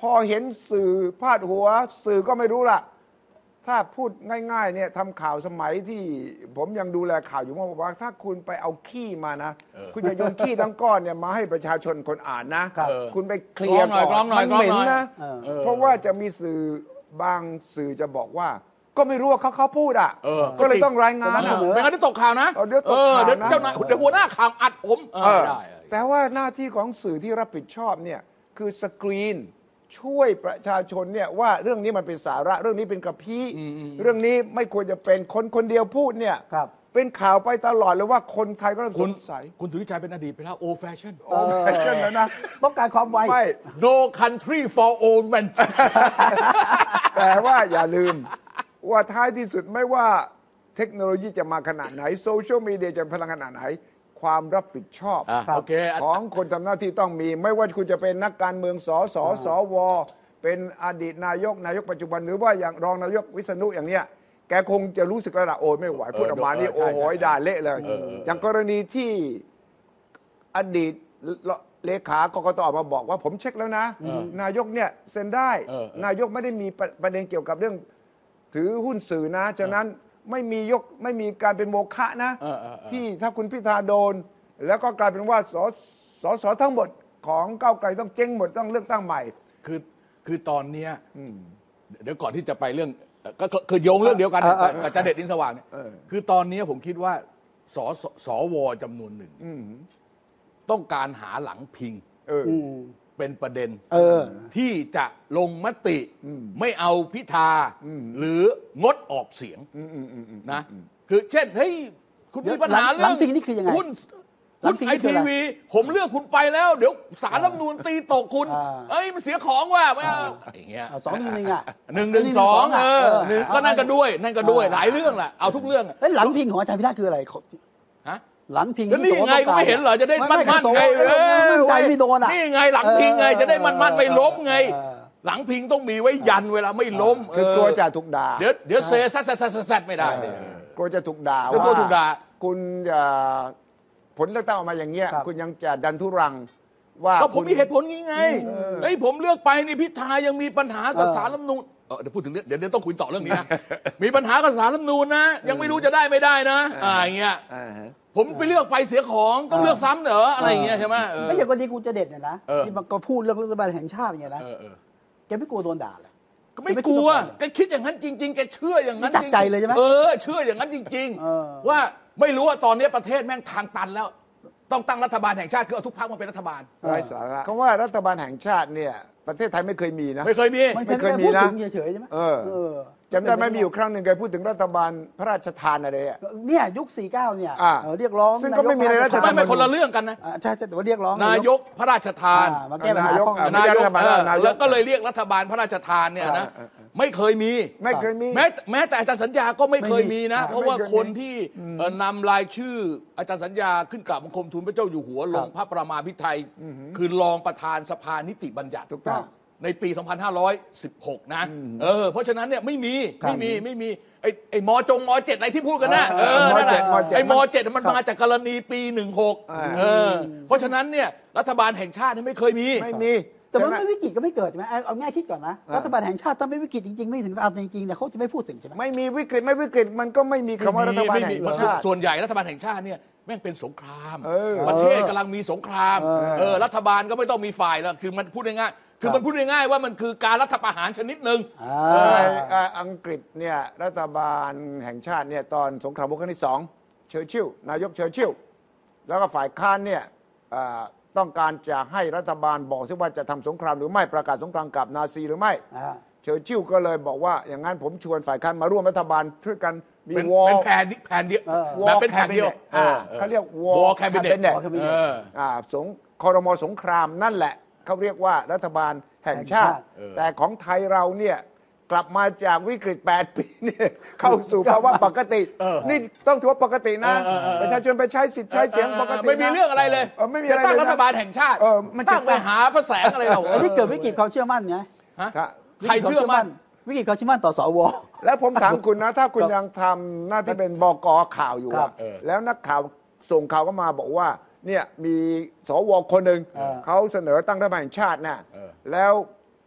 C: พอเห็นสื่อพาดหัวสื่อก็ไม่รู้ล่ะถ้าพูดง่ายๆเนี่ยทำข่าวสมัยที่ผมยังดูแลข่าวอยู่เมื่อวานถ้าคุณไปเอาขี้มานะคุณจะโยนขี้ทั้งก้อนเนี่ยมาให้ประชาชนคนอ่านนะคุณไปเคลียร์ก่อนมันเหม็นนะเพราะว่าจะมีสื่อบางสื่อจะบอกว่าก็ไม่รู้ว่าเขาเขาพูดอ่ะก็เลยต้องรายงาน
D: ไม่งั้นจะตกข่าวนะ
C: เดี๋ยวตกข่าวนะ
D: เจ้านายเดี๋ยวหัวหน้าข่าวอัดผมได้
C: แต่ว่าหน้าที่ของสื่อที่รับผิดชอบเนี่ยคือสกรีนช่วยประชาชนเนี่ยว่าเรื่องนี้มันเป็นสาระเรื่องนี้เป็นกระพี้เรื่องนี้ไม่ควรจะเป็นคนคนเดียวพูดเนี่ยเป็นข่าวไปตลอดเลยว่าคนไทยก็สงสัย
D: คุณสุริชัยเป็นอดีตไปแล้วโอแฟชั่น
C: โอแฟชั่นแล้วนะ
B: ต้องการความไว
D: no country for old men
C: แต่ว่าอย่าลืมว่าท้ายที่สุดไม่ว่าเทคโนโลยีจะมาขนาดไหนโซเชียลมีเดียจะพลังขนาดไหนความรับผิดชอบของคนทำหน้าที่ต้องมีไม่ว่าคุณจะเป็นนักการเมืองสสสวเป็นอดีตนายกนายกปัจจุบันหรือว่าอย่างรองนายกวิษณุอย่างเนี้ยแกคงจะรู้สึกแล้วล่ะโอ้ไม่ไหวพูดออกมานี่โอ้โหด่าเละเลยอย่างกรณีที่อดีตเลขากกตออกมาบอกว่าผมเช็คแล้วนะนายกเนี่ยเซ็นได้นายกไม่ได้มีประเด็นเกี่ยวกับเรื่องถือหุ้นสื่อนะฉะนั้นไม่มียกไม่มีการเป็นโมฆะนะที่ถ้าคุณพิธาโดนแล้วก็กลายเป็นว่าสสสทั้งหมดของก้าวไกลต้องเจ๊งหมดต้องเลือกตั้งใหม่
D: คือคือตอนเนี้ยเดี๋ยวก่อนที่จะไปเรื่องก็คือโยงเรื่องเดียวกันกับจะเด็ดอินสว่างเนี่ยคือตอนนี้ผมคิดว่าสสวจำนวนหนึ่งต้องการหาหลังพิงเป็นประเด็นที่จะลงมติไม่เอาพิธาหรืองดออกเสียงนะคือเช่นเฮ้ยคุณมีปัญหาเรื่องหุ้นหุ้นไอทีวีผมเลือกคุณไปแล้วเดี๋ยวศาลรัฐธรรมนูญตีตกคุณเอ้ยมันเสียของว่ะอย่างเงี้ย
B: สองหนึ่งอ่ะ
D: หนึ่งหนึ่งสองเออก็นั่นก็ด้วยนั่นก็ด้วยหลายเรื่องแหละเอาทุกเรื่อง
B: แล้วหลังพิงของอาจารย์พิธาคืออะไร
D: ฮะ
B: หลังพิง
D: นี่ไงก็ไม่เห็นเหรอจะได้มั่นมั่นไง
B: ใจไม่โดนอ่ะ
D: นี่ไงหลังพิงไงจะได้มั่นมั่นไม่ล้มไงหลังพิงต้องมีไว้ยันเวลาไม่ล้ม
C: คือกลัวจะถูกด่า
D: เดี๋ยวเดี๋ยวเซซัดซัดซัดไม่ได้
C: กลัวจะถูกด่า
D: ว่าถูกด่า
C: คุณจะผลเลือกตั้งออกมาอย่างเงี้ยคุณยังจะดันทุรังว่า
D: ก็ผมมีเหตุผลงี้ไงเฮ้ยผมเลือกไปนี่พิธายังมีปัญหากับศาลรัฐธรรมนูญเดี๋ยวพูดถึงเรื่องเดี๋ยวเดี๋ยวต้องคุยต่อเรื่องนี้นะมีปัญหากับศาลรัฐธรรมนูญนะยังไม่รู้จะได้ไม่ได้นะอ่าอย่างเงี้ยผมไปเลือกไปเสียของต้องเลือกซ้ำเหรออะไรอย่างเงี้ยใช่ไหม
B: ไม่อย่างวันนี้กูจะเด็ดเนี่ยนะที่มันก็พูดเรื่องรัฐบาลแห่งชาติอย่างเงี้ยนะแกไม่กลัวโดนด่าเลย
D: ก็ไม่กลัวแกคิดอย่างนั้นจริงๆแกเชื่ออย่างนั้น
B: จักใจเลยใช่ไหม
D: เออเชื่ออย่างนั้นจริงๆว่าไม่รู้ว่าตอนนี้ประเทศแม่งทางตันแล้วต้องตั้งรัฐบาลแห่งชาติคือเอาทุกพรรคมาเป็นรัฐบาล
C: ไร้สาระคำว่ารัฐบาลแห่งชาติเนี่ยประเทศไทยไม่เคยมีนะ
D: ไม่เคยมี
C: ไม่เคยมีนะ
B: เฉยๆใช่ไหม
C: เออจำได้ไหมมีอยู่ครั้งหนึ่งแกพูดถึงรัฐบาลพระราชทานอะไรอ่ะ
B: เนี่ยยุคสี่สิบเก้าเนี่ยเรียกร้อง
C: ซึ่งก็ไม่มีในรัฐธรรมนูญ
D: ไม่คนละเรื่องกันนะ
B: ใช่แต่ว่าเรียกร้อง
D: นายกพระราชทาน
B: มาแก้ปัญหาของ
D: นายกแล้วก็เลยเรียกรัฐบาลพระราชทานเนี่ยนะไม่เคยมี
C: ไม่เคยมี
D: แม้แม้แต่อาจารย์สัญญาก็ไม่เคยมีนะเพราะว่าคนที่นำรายชื่ออาจารย์สัญญาขึ้นกราบบังคมทูลพระเจ้าอยู่หัวลงพระประมาภิไธยคือรองประธานสภานิติบัญญัติ
C: ถูกต้อง
D: ในปี สองพันห้าร้อยสิบหก นะเออเพราะฉะนั้นเนี่ยไม่มีไม่มีไม่มีไอ้ไอ้มจงมเจ็ดอะไรที่พูดกันนะเออนั่นแหละไอ้มเจ็ดมันมาจากกรณีปีหนึ่งหกเออเพราะฉะนั้นเนี่ยรัฐบาลแห่งชาติไม่เคยมี
C: ไม่มี
B: แต่มันไม่วิกฤตก็ไม่เกิดใช่ไหมเอาง่ายคิดก่อนนะรัฐบาลแห่งชาติถ้าไม่วิกฤตจริงๆไม่ถึงตามจริงๆเนี่ยเขาจะไม่พูดถึงใช่ไหม
C: ไม่มีวิกฤตไม่วิกฤตมันก็ไม่มีคำว่ารัฐบาลแห่งชาติ
D: ส่วนใหญ่รัฐบาลแห่งชาติเนี่ยแม่งเป็นสงครามประเทศกำลังมีสงครามเออรัฐบาลก็ไม่ต้องมีฝ่ายแล้วคือมันพูดง่ายๆคือมันพูดง่ายๆว่ามันคือการรัฐประหารชนิดหนึ่ง
C: อังกฤษเนี่ยรัฐบาลแห่งชาติเนี่ยตอนสงครามโลกครั้งที่สองเชอร์ชิลล์นายกเชอร์ชิลล์แล้วก็ฝ่ายค้านเนี่ยต้องการจะให้รัฐบาลบอกซิว่าจะทำสงครามหรือไม่ประกาศสงครามกับนาซีหรือไม่เชอร์ชิลล์ก็เลยบอกว่าอย่างนั้นผมชวนฝ่ายค้านมาร่วมรัฐบาลช่วยกันมีวอล
D: เป็นแผนแผนเดียวแบบเป็นแผนเดียว
C: เขาเรียกวอลแคบิเนตสงครมสงครามนั่นแหละเขาเรียกว่ารัฐบาลแห่งชาติแต่ของไทยเราเนี่ยกลับมาจากวิกฤตแปดปีเนี่ยเข้าสู่ภาวะปกตินี่ต้องถือว่าปกตินะประชาชนไปใช้สิทธิ์ใช้เสียงปกติ
D: ไม่มีเรื่องอะไรเลยจะตั้งรัฐบาลแห่งชาติตั้งไปหาพระแสงอะไรเรา
B: อันนี้เกิดวิกฤตความเชื่อมั่นไง
D: ใครเชื่อมั่น
B: วิกฤตความเชื่อมั่นต่อสว
C: แล้วผมถามคุณนะถ้าคุณยังทำหน้าที่เป็นบก.ข่าวอยู่แล้วนักข่าวส่งข่าวเข้ามาบอกว่าเนี่ยมีสวคนหนึ่งเขาเสนอตั้งรัฐบาลแห่งชาตินะแล้ว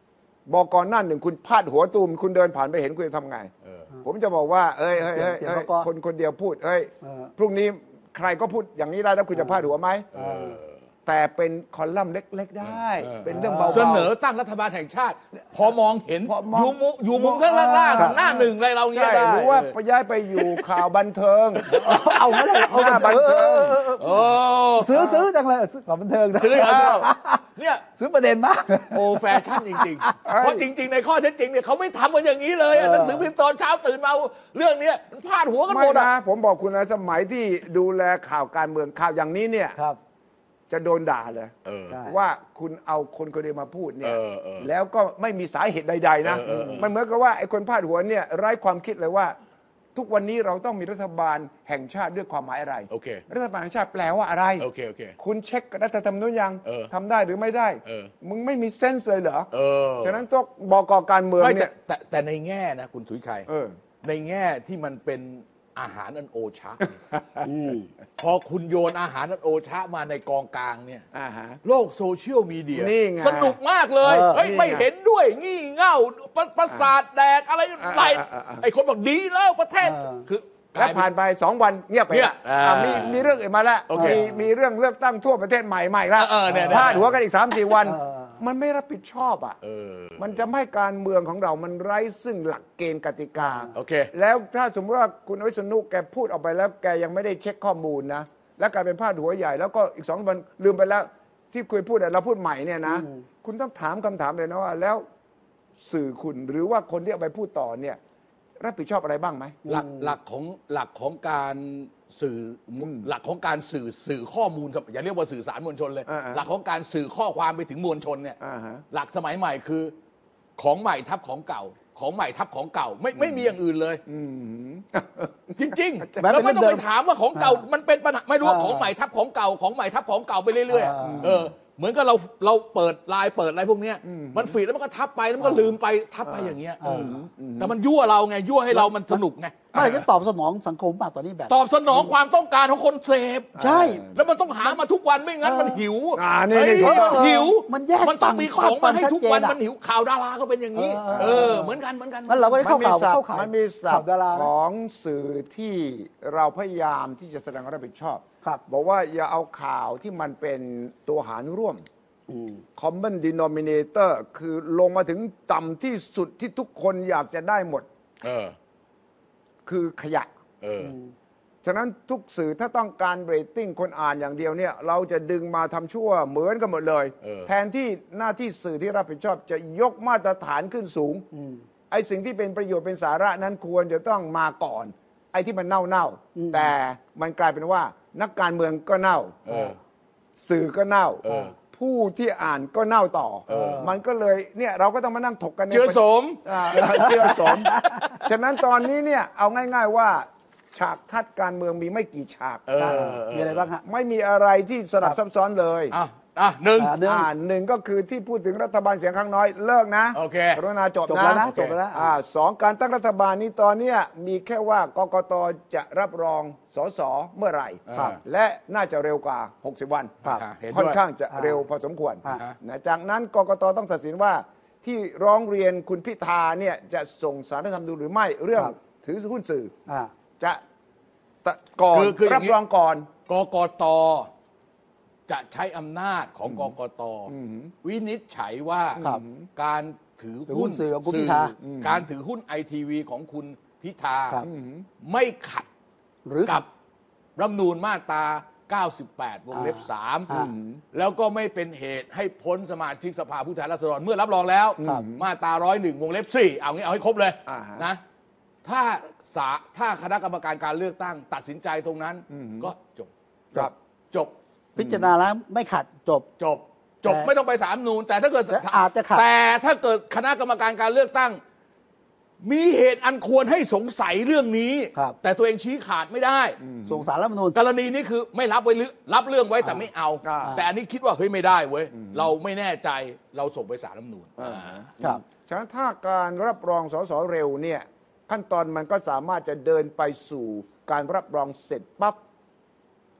C: บอกก่อนหน้าหนึ่งคุณพาดหัวตูมคุณเดินผ่านไปเห็นคุณจะทำไงผมจะบอกว่าเอ้ยเฮ้ยเฮ้ยเฮ้ยคนคนเดียวพูดเอ้ยพรุ่งนี้ใครก็พูดอย่างนี้ได้แล้วคุณจะพาดหัวไหมแต่เป็นคอลัมน์เล็กๆได้เป็นเรื่องเบาๆ
D: เสนอตั้งรัฐบาลแห่งชาติ พอมองเห็น
C: พอมอง
D: อยู่มุมอยู่มุมข้างล่างๆหน้าหนึ่งอะไรเราเนี้ย
C: ใช่
D: ได้
C: หรือว่าไปย้ายไปอยู่ข่าวบันเทิงเอางั้นเลยเอาหน้าบันเทิง
D: โอ้
B: ซื้อซื้อจังเลยซื้อของบันเทิงนะ
D: ซื้อเอาเนี่ย
B: ซื้อประเด็นมาก
D: โอ้แฟชั่นจริงๆ เพราะจริงๆในข้อเท็จจริงเนี่ยเขาไม่ทำกันอย่างนี้เลยอะหนังสือพิมพ์ตอนเช้าตื่นมาเรื่องนี้มันพาดหัวกันห
C: ไม่
D: มด
C: นะ
D: อะ
C: ผมบอกคุณนะสมัยที่ดูแลข่าวการเมืองข่าวอย่างนี้เนี่ย
B: ครับ
C: จะโดนด่าเลย
D: เออ
B: ใช่
C: ว่าคุณเอาคนคนเดียวมาพูดเนี่ย
D: เออเออ
C: แล้วก็ไม่มีสาเหตุใดๆนะ
D: เออเออเออ
C: มันเหมือนกับว่าไอ้คนพาดหัวเนี่ยไร้ความคิดเลยว่า ทุกวันนี้เราต้องมีรัฐบาลแห่งชาติด้วยความหมายอะไร
D: โอเค
C: รัฐบาลแห่งชาติแปลว่าอะไร
D: โอเคโอเค
C: คุณเช็ครัฐธรรมนูญยัง
D: เออ
C: ทำได้หรือไม่ได้
D: เออ
C: มึงไม่มีเซนส์เลยเหรอ
D: เออ
C: ฉะนั้นต้องบอกอการเมือง
D: ไม่แต่
C: เนี่ย
D: แต่แต่ในแง่นะคุณสุวิชัย
C: เออ
D: ในแง่ที่มันเป็นอาหารอันโอชะ
B: อืม
D: พอคุณโยนอาหารอันโอชะมาในกองกลางเนี่ย
C: อ่าฮะ
D: โลกโซเชียลมีเดีย
C: นี่ไง
D: สนุกมากเลย
B: เออ
D: เฮ้ย
C: นี่ไง
D: ไม่เห็นด้วย งี่เง่าประประสาทแดกอะไร
C: อ่า
D: ไร
C: อ่าอ่าอ่า
D: ไอ้คนบอกดีแล้วประเทศ
B: เออ
D: คือ
C: แล้วผ่านไปสองวันเงียบไป
D: เงียบ
C: ละ
D: อ่า
C: อ่ะมีมีเรื่องอื่นมาแล้ว
D: โอเค
C: มีมีเรื่องเลือกตั้งทั่วประเทศใหม่ใหม่ละ
D: เออเนี่ยเนี่ย
C: พาดหัวกันอีกสามสี่วัน
B: เออ
C: มันไม่รับผิดชอบอ่ะ
D: เออ
C: มันจะไม่ให้การเมืองของเรามันไร้ซึ่งหลักเกณฑ์กติกา
D: โอเค
C: แล้วถ้าสมมติว่าคุณวิษณุแกพูดออกไปแล้วแกยังไม่ได้เช็คข้อมูลนะ แล้วกลายเป็นพาดหัวใหญ่ แล้วก็อีกสองวันลืมไปแล้ว ที่คุยพูดอะเราพูดใหม่เนี่ยนะ คุณต้องถามคำถามเลยนะว่า แล้วสื่อคุณหรือว่าคนที่เอาไปพูดต่อเนี่ยรับผิดชอบอะไรบ้างไหม
D: หลักหลักของหลักของการสื่ออหลักของการสื่อสื่อข้อมูลอย่าเรียกว่าสื่อสารมวลชนเลย
C: อ่าๆ
D: หลักของการสื่อข้อความไปถึงมวลชนเนี่ย
C: อ่าฮะ
D: หลักสมัยใหม่คือของใหม่ทับของเก่า ของใหม่ทับของเก่า ไม่ไม่มีอย่างอื่นเลย
C: อืม
D: จริงๆ
B: แบบ
D: แล้วไม่ต้อง
B: เดิ
D: ไป
B: ม
D: ถามว่าของเก่า
B: อ่ามั
D: มันเป็นปัญหาไม่รู้ว่า
B: อ่า
D: ของใหม่ทับของเก่าของใหม่ทับของเก่าไปเรื่อย
B: อ่า
D: ๆเออเหมือนกับเราเราเปิดไลน์เปิดอะไรพวกเนี้ยมันฟีดแล้วมันก็ทับไปแล้วมันก็ลืมไปทับไปอย่างเงี้ยเอออแต่มันยั่วเราไงยั่วให้เรามันสนุกไง
B: ไม่ก็ตอบสนองสังคมป่ะตอนนี้แบบ
D: ตอบสนองความต้องการของคนเสพ
B: ใช่
D: แล้วมันต้องหามาทุกวันไม่งั้นมันหิว
C: อ่านี่
D: เฮ้ย
C: นี่ถูกต้อง
D: หิว
B: มันแยก
D: มันต้องมีของมาให้ทุกวัน
B: ฝั่งชัดเจนอะ
D: มันหิวข่าวดาราก็เป็นอย่างนี้
B: เออ
D: เออ เหมือนกันเหมือนกัน
B: งั้นเราก็
C: มันมีศัพ
B: เข้า
C: ท์
B: ข่าว
C: มันมีศัพท์
B: ข่าวดารา
C: ของสื่อที่เราพยายามที่จะแสดงความรับผิดชอบ
B: ครับ
C: บอกว่าอย่าเอาข่าวที่มันเป็นตัวหารร่วม
B: อืม
C: common denominator คือลงมาถึงต่ำที่สุดที่ทุกคนอยากจะได้หมด
D: เออ
C: คือขยะ
D: เออ
C: ฉะนั้นทุกสื่อถ้าต้องการเรตติ้งคนอ่านอย่างเดียวเนี่ยเราจะดึงมาทำชั่วเหมือนกันหมดเลย
D: เออ
C: แทนที่หน้าที่สื่อที่รับผิดชอบจะยกมาตรฐานขึ้นสูง ไอ้สิ่งที่เป็นประโยชน์เป็นสาระนั้นควรจะต้องมาก่อน ไอ้ที่มันเน่าเน่าๆแต่มันกลายเป็นว่านักการเมืองก็เน่า
D: เออ
C: สื่อก็เน่า
D: เออ
C: ผู้ที่อ่านก็เน่าต่อ
D: เออ
C: มันก็เลยเนี่ยเราก็ต้องมานั่งถกกันใน
D: เจือสม
C: อ่าเจือสม ฉะนั้นตอนนี้เนี่ยเอาง่าย ๆว่าฉากทัดการเมืองมีไม่กี่ฉาก
D: เออ
B: มีอะไรบ้างฮะ
C: ไม่มีอะไรที่สลับซับซ้อนเลย
D: อ่ะอ่ะหนึ่ง
B: อ่ะ หนึ่ง
C: อ่าหนึ่งก็คือที่พูดถึงรัฐบาลเสียงข้างน้อยเลิกนะ
D: โอเค
C: กรุณาจบ
B: จบ
C: นะ
B: แล้วนะ
D: โอเค
B: จบแล้ว
C: อ่าสองการตั้งรัฐบาลนี้ตอนเนี้ยมีแค่ว่ากกตจะรับรองสสเมื่อไหร่
D: ครับ
C: และน่าจะเร็วกว่า หกสิบ วัน
D: ครับเห็นด้วย
C: ค่อนข้างจะเร็วพอสมควร
B: อ่า
C: นะจากนั้นกกตต้องตัดสินว่าที่ร้องเรียนคุณพิธาเนี่ยจะส่งสารรัฐธรรมนูญหรือไม่เรื่อง
B: ครับ
C: ถือหุ้นสื่อ
B: อ่า
C: จะตะก่อน
D: คือคืออย่า
C: รั
D: ง
C: บ
D: นี้
C: รองก่อน
D: กกตจะใช้อำนาจของกกตวินิจฉัยว่า
B: ครับ
D: การถือ
B: ถือหุ้
D: หุ้น
B: นสื่อของคุณพิธา
D: การถือหุ้นไอทีวีของคุณพิธา
B: ครับ
D: ไม่ขัด
B: หรือ
D: กับรัฐธรรมนูญมาตรา เก้าสิบแปด วงเล็บ
B: อ่า
D: สาม
B: อ่า
D: แล้วก็ไม่เป็นเหตุให้พ้นสมาชิกสภาผู้แทนราษฎรเมื่อรับรองแล้ว
B: ครับ
D: มาตราร้อยหนึ่งวงเล็บสี่เอางี้เอาให้ครบเลย
C: อ่าฮะ
D: นะถ้าสาถ้าคณะกรรมการการเลือกตั้งตัดสินใจตรงนั้นก็จบ
C: ครับ
D: จบ
B: พิจารณาแล้วไม่ขัดจบ
D: จบจบ
B: แต่
D: ไม่ต้องไปสามนูนแต่ถ้าเกิด
B: แต่อาจจะขัด
D: แต่ถ้าเกิดคณะกรรมการการเลือกตั้ง มีเหตุอันควรให้สงสัยเรื่องนี้
B: ครับ
D: แต่ตัวเองชี้ขาดไม่ได้
B: ส่งสารรัฐธรรมนูญ
D: กรณีนี้คือไม่รับไว้หรือรับเรื่องไว้แต่ไม่เอา
C: อ่า
D: แต่อันนี้คิดว่าเฮ้ยไม่ได้เว้ยเราไม่แน่ใจเราส่งไปศาลรัฐธรรมนูญ
B: ครับ
C: ฉะนั้นถ้าการรับรองสสเร็วเนี่ยขั้นตอนมันก็สามารถจะเดินไปสู่การรับรองเสร็จปั๊บ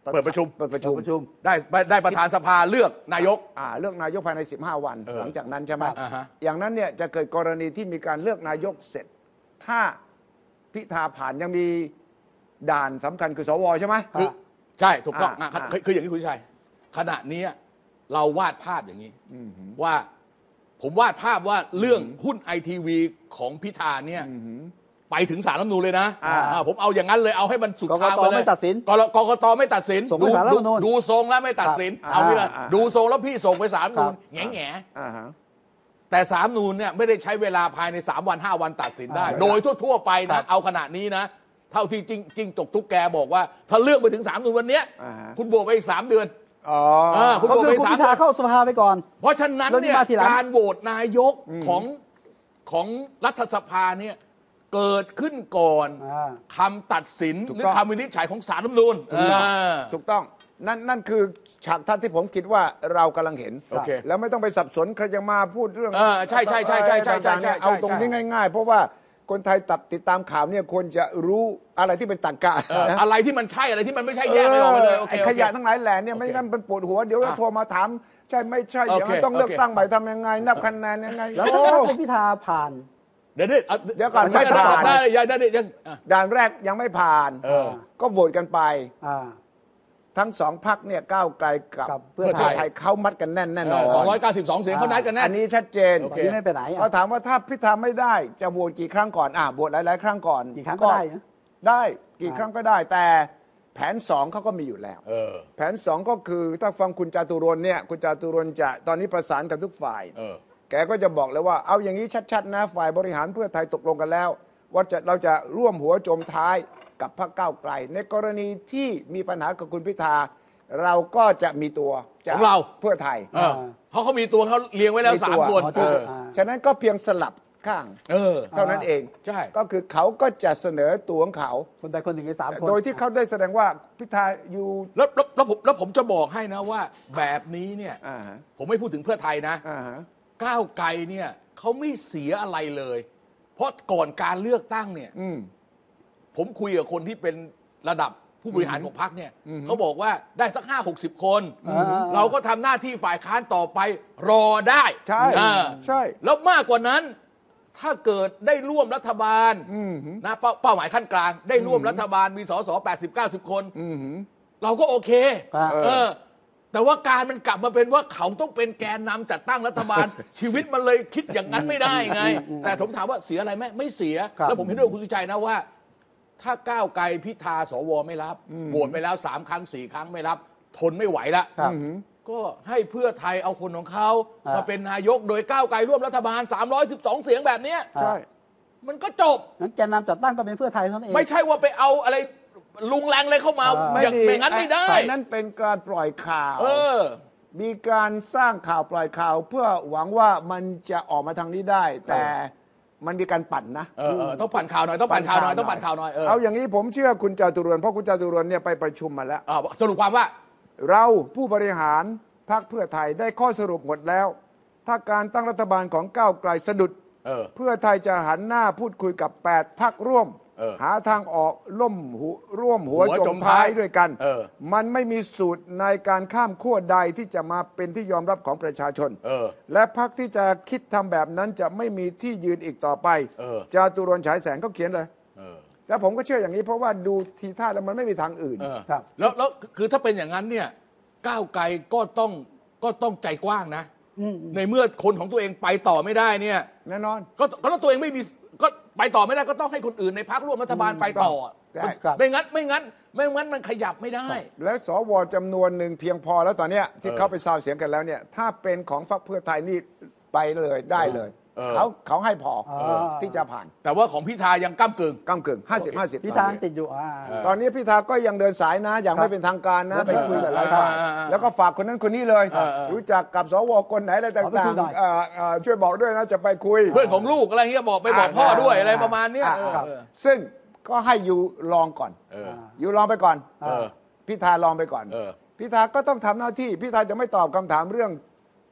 D: เปิดประชุม
C: เปิดประชุม
B: ประชุม
D: ได้ได้ประธานสภาเลือกนายก
C: อ่าเลือกนายกภายในสิบห้าวัน
D: เออ
C: หลังจากนั้นใช่ไหม
D: อ่าฮะ
C: อย่างนั้นเนี่ยจะเกิดกรณีที่มีการเลือกนายกเสร็จ ถ้าพิธาผ่านยังมีด่านสำคัญคือสวใช่ไหม
D: คือใช่ถูกต้อง
C: อ่า
D: อ่ะ
C: อ่า
D: คือคืออย่างที่คุณชัยขณะนี้เราวาดภาพอย่างนี้ว่าผมวาดภาพว่าเรื่องหุ้นไอทีวีของพิธาเนี่ยไปถึงศาลรัฐธรรมนูญเลยนะ
C: อ่า
D: อ่าผมเอาอย่างนั้นเลยเอาให้มันสุดทาง
B: กกต
D: ไปเลย
B: ไม่ตัดสิน
D: กรกกตไม่ตัดสิน
B: ส่งไป
D: ดู
B: ศาลรัฐธรรมนูญ
D: ดูทรงแล้วไม่ตัดสิน
B: ครับ
D: เอางี้เลย
C: อ่า
D: ดูทรงแล้วพี่ส่งไปศาลรัฐธรรมนูญ
B: ครับ
D: แง่แง่
C: อ่าฮะ
D: แต่ศาลรัฐธรรมนูญเนี่ยไม่ได้ใช้เวลาภายในสามวันห้าวันตัดสินได้
B: อ่า
D: โดยทั่วๆไป
B: ครั
D: นะ
B: บ
D: เอาขณะนี้นะ เท่าที่จริงจริงตกทุกแกบอกว่า ถ้าเลือกไปถึงศาลรัฐธรรมนูญวันเนี้ย
C: อ่าฮะ
D: คุณบวกไปอีกสามเดือน
C: อ๋อ
D: อ่า คุณ
B: ก็
D: บวก
B: คือ
D: ไป
B: คุณ
D: สาม
B: พิธาเข้าสภาไปก่อน
D: เพราะฉะนั้น
B: แล้วนี่
D: เนี่ย
B: มาทีหลัง
D: การโหวตนายกของของรัฐสภาเนี่ยเกิดขึ้นก่อน
B: อ่า
D: คำตัดสิน
C: ถูก
D: หรือ
C: ต้อง
D: คำวินิจฉัยของศาลรัฐธรรมนูญ
C: ถูกต้อง
D: อ่า
C: ถูกต้องนั่นนั่นคือฉากทัศน์ที่ผมคิดว่าเรากำลังเห็น
D: โอเค
C: แล้วไม่ต้องไปสับสนใครจะมาพูดเรื่อง
D: เออใช่ใช่ใช่ใช่ใช่ใช่
C: ต่างๆเนี่ย
D: ใช่
C: เอาตรงนี้
D: ใช่
C: ง่าย ๆ เพราะว่าคนไทยตับติดตามข่าวเนี่ยควรจะรู้อะไรที่เป็นตรรกะ
D: เออ
C: นะ
D: อะไรที่มันใช่อะไรที่มันไม่ใช่แยกไม่ออกไปเลยโอเค
C: ไอ้
D: โอเค
C: ขยะทั้งหลายแหล่เนี่ยไม่
D: โอเค
C: งั้นมันปวดหัวเดี๋ยวจะ
D: อ่ะ
C: โทรมาถามใช่ไม่ใช่อย่างนั้น
D: โอเค
C: ต้องเลือก
D: โอเค
C: ตั้งใหม่ทำยังไง นับคะแนนยังไง
B: แล้ว
C: โอ้
B: ถ้าเป็นพิธาผ่าน
D: เดี๋ยวนี้อา
C: เดี๋ยวก่อนไม่
D: ได้
C: ผ่าน
D: ได้ได้ได้ได้ยังอ่ะ
C: ด่านแรกยังไม่ผ่าน
D: เออ
C: ก็โหวตกันไป
B: อ่า
C: ทั้งสองพักเนี่ยก้าวไกลกับ
B: กับเพื่
C: เพื่
B: อ
C: อ
B: ไทย
C: ไทยเขามัดกันแน่นแน่นอน
D: สองร้อยเก้าสิบสองเสียงเขานัดกันแน่
C: อันนี้ชัดเจน
D: โอเค
B: นี่ไม่ไปไหน
C: ก็
B: อ่ะ
C: ถามว่าถ้าพิธาไม่ได้จะโหวตกี่ครั้งก่อนอ่ะโหวตหลายๆ ครั้งก่อน
B: กี่ครั้งก็ได้นะ
C: ได้กี่
B: อ่า
C: ครั้งก็ได้ แต่แผนสองเขาก็มีอยู่แล้ว
D: เออ
C: แผนสองก็คือถ้าฟังคุณจาตุรนต์เนี่ยคุณจาตุรนต์จะตอนนี้ประสานกับทุกฝ่าย
D: เออ
C: แกก็จะบอกเลยว่าเอาอย่างนี้ชัดๆนะฝ่ายบริหารเพื่อไทยตกลงกันแล้ว ว่าจะเราจะร่วมหัวโจมท้ายกับพรรคก้าวไกล ในกรณีที่มีปัญหากับคุณพิธาเราก็จะมีตัวจก
D: ของเรา
C: เพื่อไทย
D: เออเพราะเขามีตัวเขาเลี้ยงไว้แล้ว
C: มี
D: สา
C: ตั
D: ม
C: ว
D: คน
B: อ๋อ
D: เออ
B: อ่า
C: ฉะนั้นก็เพียงสลับข้าง
D: เออ
C: เท่านั้นเอง
D: ใช่
C: ก็คือเขาก็จะเสนอตัวของเขา
B: คนใดคนหนึ่งในสามคน
C: โดยที่เขาได้แสดงว่าพิธาอยู่
D: แล้วแล้วแล้วผมแล้วผมจะบอกให้นะว่า แบบนี้เนี่ย
C: อ่าฮะ
D: ผมไม่พูดถึงเพื่อไทยนะ
C: อ่าฮะ
D: ก้าวไกลเนี่ยเขาไม่เสียอะไรเลย เพราะก่อนการเลือกตั้งเนี่ย
C: อืม
D: ผมคุยกับคนที่เป็นระดับผู้บริหารของพรรคเนี่ย
C: อืม
D: เขาบอกว่าได้สักห้าหกสิบคน
B: อ่า
D: เราก็ทำหน้าที่ฝ่ายค้านต่อไปรอได้
C: ใช่
D: อ่า
C: ใช่
D: แล้วมากกว่านั้น ถ้าเกิดได้ร่วมรัฐบาล
C: อืม
D: นะเป้าเป้าหมายขั้นกลาง ได้ร่วมรัฐบาลมีสสแปดสิบเก้าสิบคน
C: อืม
D: เราก็โอเค
B: อ่า
D: เออ แต่ว่าการมันกลับมาเป็นว่าเขาต้องเป็นแกนนำจัดตั้งรัฐบาล ชีวิตมันเลยคิดอย่างนั้นไม่ได้ไง แต่ผมถามว่าเสียอะไรไหมไม่เสีย
B: ครับ
D: แล้วผมเห็นด้วยกับคุณสุชัยนะว่า ถ้าก้าวไกลพิธาสวไม่รับโหวตไปแล้วสามครั้งสี่ครั้งไม่รับ ทนไม่ไหวละ
B: ครับ
D: ก็ให้เพื่อไทยเอาคนของเขา
B: อ่าม
D: มาเป็นนายกโดยก้าวไกลร่วมรัฐบาลสามร้อยสิบสองเสียงแบบเนี้ย
C: ใช่
D: มันก็จบ
B: งั้นแกนนำจัดตั้งก็เป็นเพื่อไทยเท่านั้นเอง
D: ไม่ใช่ว่าไปเอาอะไรลุงแรงเลยเข้ามา
B: อ่า
D: อย่างอย่างนั้นไม่ได้
C: ฝ่ายนั้นเป็นการปล่อยข่าว
D: เออ
C: มีการสร้างข่าวปล่อยข่าว เพื่อหวังว่ามันจะออกมาทางนี้ได้ แต่มันมีการปั่นนะ
D: เออเออต้องปั่นข่าวหน่อยต้องปั่นข่าวหน่อยต้องปั่นข่าวหน่อยเออ
C: เอาอย่างนี้ผมเชื่อคุณจาตุรนต์เพราะคุณจาตุรนต์เนี่ยไปประชุมมาแล้ว
D: อ่าสรุปความว่า
C: เราผู้บริหารพรรคเพื่อไทยได้ข้อสรุปหมดแล้ว ถ้าการตั้งรัฐบาลของก้าวไกลสะดุด
D: เออ
C: เพื่อไทยจะหันหน้าพูดคุยกับแปดพรรคร่วม
D: เออ
C: หาทางออกล่มหัวร่วมหัว
D: หัว
C: จ
D: จ
C: ม
D: ม
C: ท้าย
D: ท้าย
C: ด้วยกัน
D: เออ
C: มันไม่มีสูตรในการข้ามขั้วใดที่จะมาเป็นที่ยอมรับของประชาชน
D: เออ
C: และพรรคที่จะคิดทำแบบนั้นจะไม่มีที่ยืนอีกต่อไป
D: เออ
C: จาตุรนต์ฉายแสงเขาเขียนเลย
D: เออ
C: แล้วผมก็เชื่ออย่างนี้เพราะว่าดูทีท่าแล้วมันไม่มีทางอื่น
D: เออ
B: ครับ
D: แล้วแล้วคือถ้าเป็นอย่างนั้นเนี่ยก้าวไกลก็ต้องก็ต้องใจกว้างนะ
B: อืม
D: ในเมื่อคนของตัวเองไปต่อไม่ได้เนี่ย
C: แน่นอน
D: ก็ก็ต้องตัวเองไม่มีก็ไปต่อไม่ได้ก็ต้องให้คนอื่นในพรรคร่วมรัฐบาลไปต่อ
C: ได้
B: ครับ
D: ไม่งั้นไม่งั้นไม่งั้นมันขยับไม่ได้
C: และสวจำนวนหนึ่งเพียงพอแล้วตอนเนี้ยที่
D: เออ
C: เขาไปซาวเสียงกันแล้วเนี่ยถ้าเป็นของพรรคเพื่อไทยนี่ไปเลยได้เลย
D: เออ
C: เขาเขาให้พอ
B: เออ
C: ที่จะผ่าน
D: แต่ว่าของพิธายังก้ากึ่ง
C: ก้ากึ่งห้าสิบห้าสิบ
B: พิธาติดอยู่อ่า
C: ตอนนี้พิธาก็ยังเดินสายนะอย่าง
B: ครับ
C: ไม่เป็นทางการนะ
B: เออ
C: ไปคุยกับหลายฝ่าย
D: เออเออ
C: แล้วก็ฝากคนนั้นคนนี้เลย
D: เออเออ
C: รู้จักกับสวคนไหนอะไร
B: เอาไป
C: ต่า
B: คุ
C: ง
B: ยหน่อย
C: ๆเอ่อเอ่อช่วยบอกด้วยนะจะไปคุย
D: เพื่อนของลูกอะไรเงี้ยบอกไปบอกพ่อด้วยอะไรประมาณเนี้ย
C: อ่
D: เออ
C: ครับ
D: เออ
C: ซึ่งก็ให้อยู่ลองก่อน
D: เออ
C: อยู่ลองไปก่อน
D: เออ
C: พิธาลองไปก่อน
D: เออ
C: พิธาก็ต้องทำหน้าที่พิธาจะไม่ตอบคำถามเรื่อง